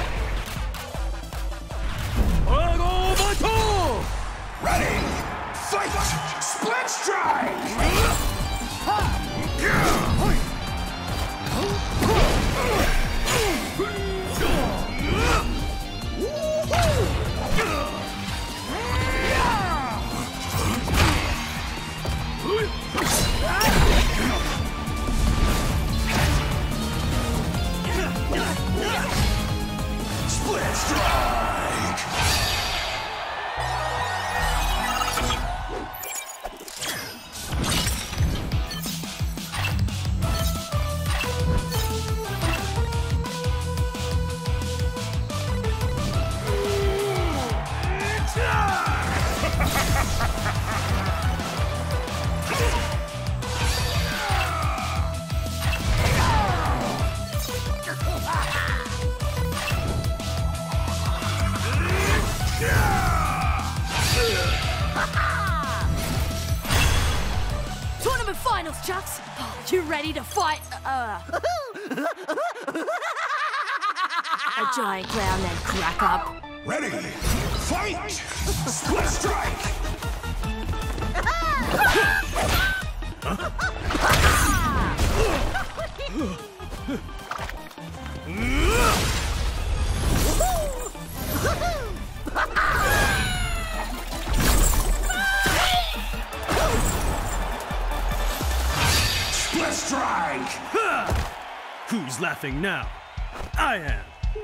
Dragon Battle! Ready! Fight! Split strike! Split strike! Tournament finals, Chucks. You ready to fight? A giant clown then crack up. Ready! Fight! Split strike! Split strike! Who's laughing now? I am.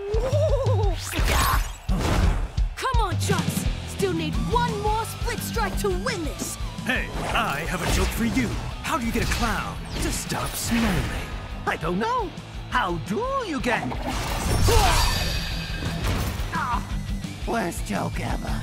Come on, Chucks. Still need one more split strike to win this. Hey, I have a joke for you. How do you get a clown to stop smiling? I don't know. How do you get? Worst joke ever.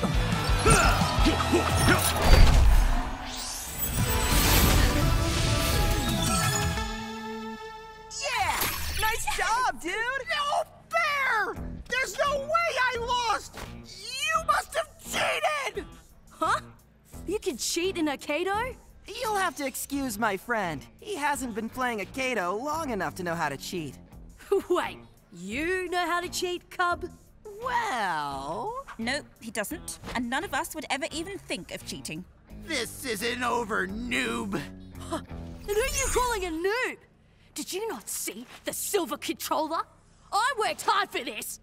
Yeah! Nice job, dude! No fair! There's no way I lost! You must have cheated! Huh? You can cheat in Aikido? You'll have to excuse my friend. He hasn't been playing Aikido long enough to know how to cheat. Wait, you know how to cheat, Cub? Well... Nope, he doesn't. And none of us would ever even think of cheating. This isn't over, noob! And who are you calling a noob? Did you not see the silver controller? I worked hard for this!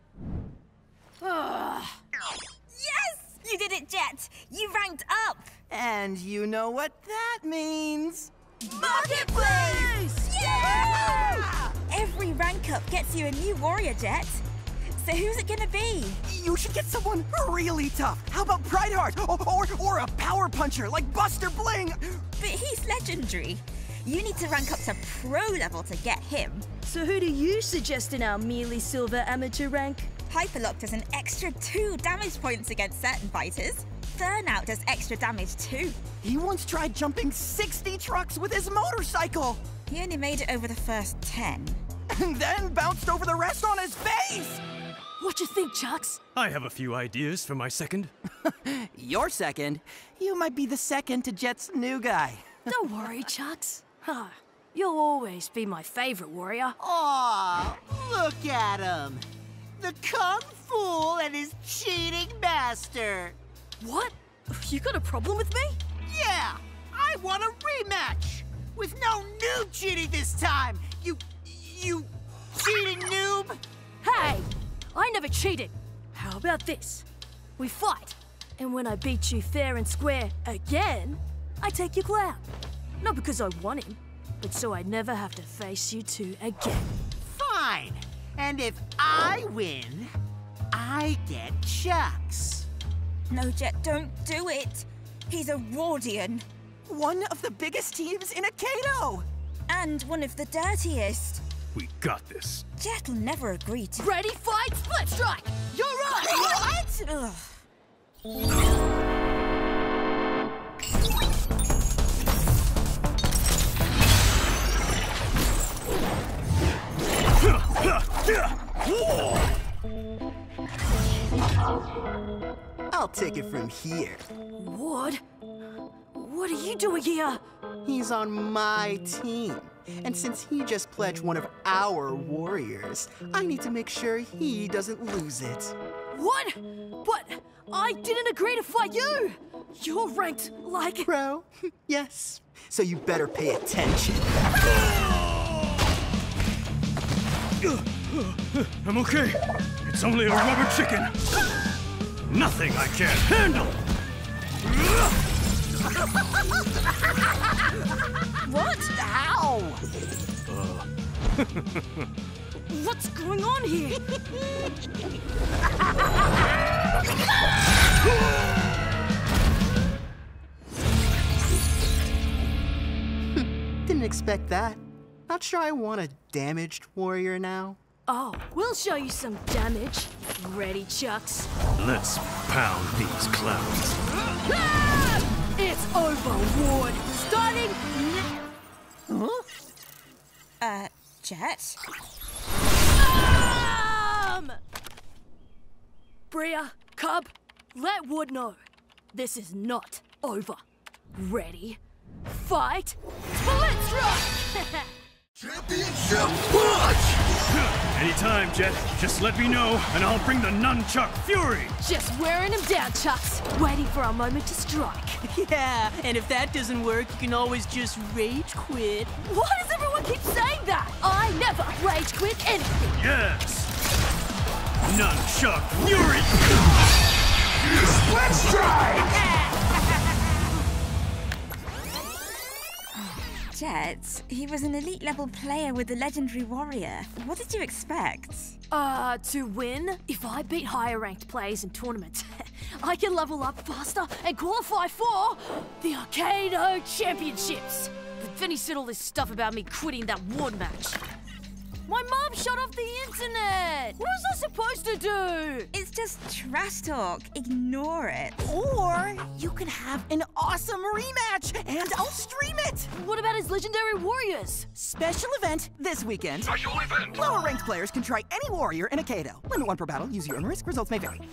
Yes! You did it, Jet! You ranked up! And you know what that means? Marketplace! Yeah! Every rank up gets you a new warrior, Jet. So who's it gonna be? You should get someone really tough. How about Prideheart? Or a power puncher like Buster Bling? But he's legendary. You need to rank up to pro level to get him. So who do you suggest in our mealy silver amateur rank? Hyperlock does an extra 2 damage points against certain fighters. Thurnout does extra damage too. He once tried jumping 60 trucks with his motorcycle. He only made it over the first 10. And then bounced over the rest on his face! What you think, Chucks? I have a few ideas for my second. Your second? You might be the second to Jet's new guy. Don't worry, Chucks. You'll always be my favorite warrior. Aw, look at him. The Kung Fool and his cheating master. What? You got a problem with me? Yeah, I want a rematch. With no noob cheating this time. You cheating noob. Hey, I never cheated. How about this? We fight, and when I beat you fair and square again, I take your clown. Not because I won him, but so I never have to face you two again. Fine. And if I win, I get Chucks. No, Jet, don't do it. He's a Wardian. One of the biggest teams in Akedo. And one of the dirtiest. We got this. Jet will never agree to... Ready, fight, split strike! You're up! What? Ugh. I'll take it from here. Ward? What are you doing here? He's on my team. And since he just pledged one of our warriors, I need to make sure he doesn't lose it. What? But I didn't agree to fight you! You're ranked like... Bro, yes. So you better pay attention. I'm okay. It's only a rubber chicken. Nothing I can't handle! What? Ow! What's going on here? Didn't expect that. Not sure I want a damaged warrior now. Oh, we'll show you some damage. Ready, Chucks? Let's pound these clowns. Ah! It's over, Ward. Starting now. Huh? Jet? Bria, Cub, let Ward know. This is not over. Ready? Fight! Split strike! Championship punch! Anytime, Jet. Just let me know, and I'll bring the Nunchuck Fury! Just wearing him down, Chucks. Waiting for our moment to strike. Yeah, and if that doesn't work, you can always just rage quit. Why does everyone keep saying that? I never rage quit anything. Yes! Nunchuck Fury! Split strike! Jet, he was an elite level player with the legendary warrior. What did you expect? To win? If I beat higher ranked players in tournaments, I can level up faster and qualify for the Akedo Championships. But then he said all this stuff about me quitting that Ward match. My mom shut off the internet! What was I supposed to do? It's just trash talk. Ignore it. Or you can have an awesome rematch, and I'll stream it! What about his legendary warriors? Special event this weekend. Special event! Lower ranked players can try any warrior in Akedo. Limit 1 per battle, use your own risk, results may vary.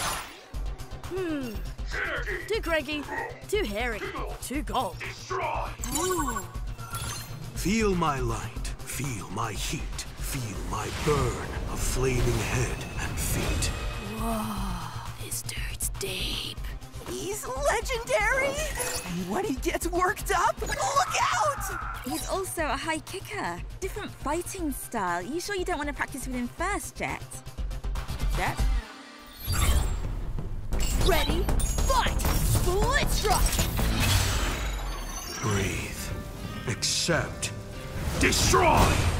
Too cranky, too hairy, too gold. Ooh. Feel my light, feel my heat, feel my burn of flaming head and feet. Whoa, this dirt's deep. He's legendary! And when he gets worked up, look out! He's also a high kicker. Different fighting style. You sure you don't want to practice with him first, Jet? Jet? Ready, fight! Split strike! Breathe. Accept. Destroy!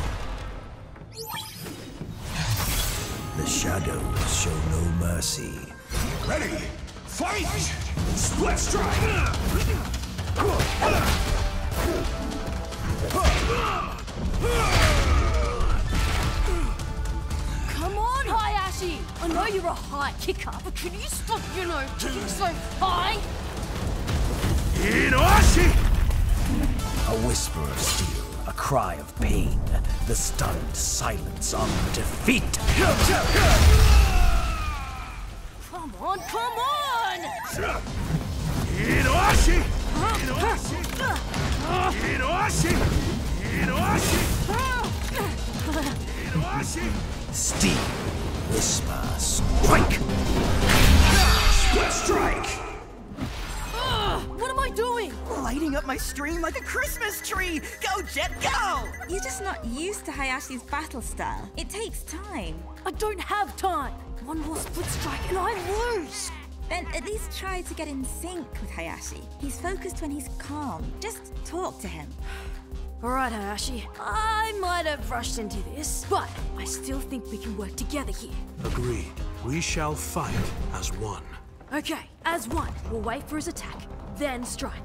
The shadows show no mercy. Ready, fight! Split strike! Come on, Hayashi! I know you're a high kicker, but can you stop, kicking so high? Inoashi! A whisper of steel, a cry of pain, the stunned silence of defeat. Come on, come on! Inoashi! Inoashi! Inoashi! Inoashi! Inoashi! Steel, whisper, strike! Split strike! What am I doing? Lighting up my stream like a Christmas tree! Go, Jet, go! You're just not used to Hayashi's battle style. It takes time. I don't have time. One more split strike and I lose. Then at least try to get in sync with Hayashi. He's focused when he's calm. Just talk to him. All right, Hayashi. I might have rushed into this, but I still think we can work together here. Agreed. We shall fight as one. Okay, as one, we'll wait for his attack, then strike.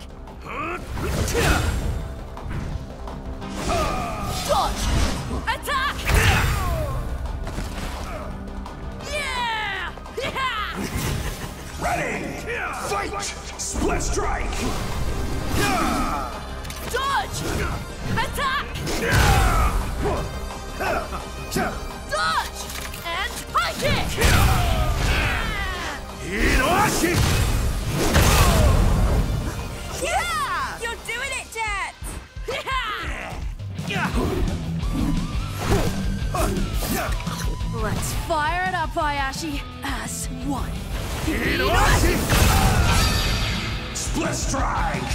Dodge! Attack! Yeah! Ready! Fight! Split strike! Dodge! Attack! Dodge! And high kick! Inoashi! Yeah! You're doing it, Jet! Let's fire it up, Hayashi, as one. Inoashi! Split strike!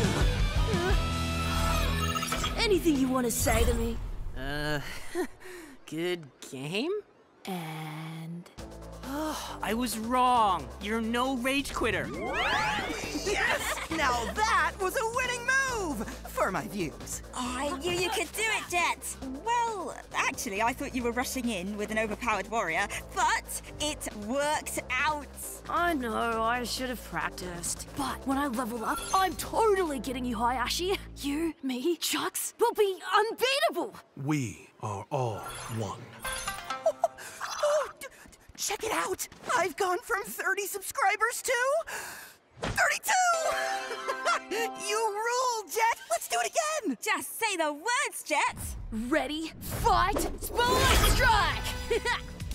Anything you want to say to me? Good game? And... I was wrong. You're no rage quitter. Yes! Now that was a winning move! For my views. I knew you could do it, Jet! Well, actually, I thought you were rushing in with an overpowered warrior, but it worked out! I know, I should have practiced. But when I level up, I'm totally getting you, Hayashi. You, me, Chucks will be unbeatable! We are all one. Check it out! I've gone from 30 subscribers to 32! You rule, Jet! Let's do it again! Just say the words, Jet! Ready, fight, split strike!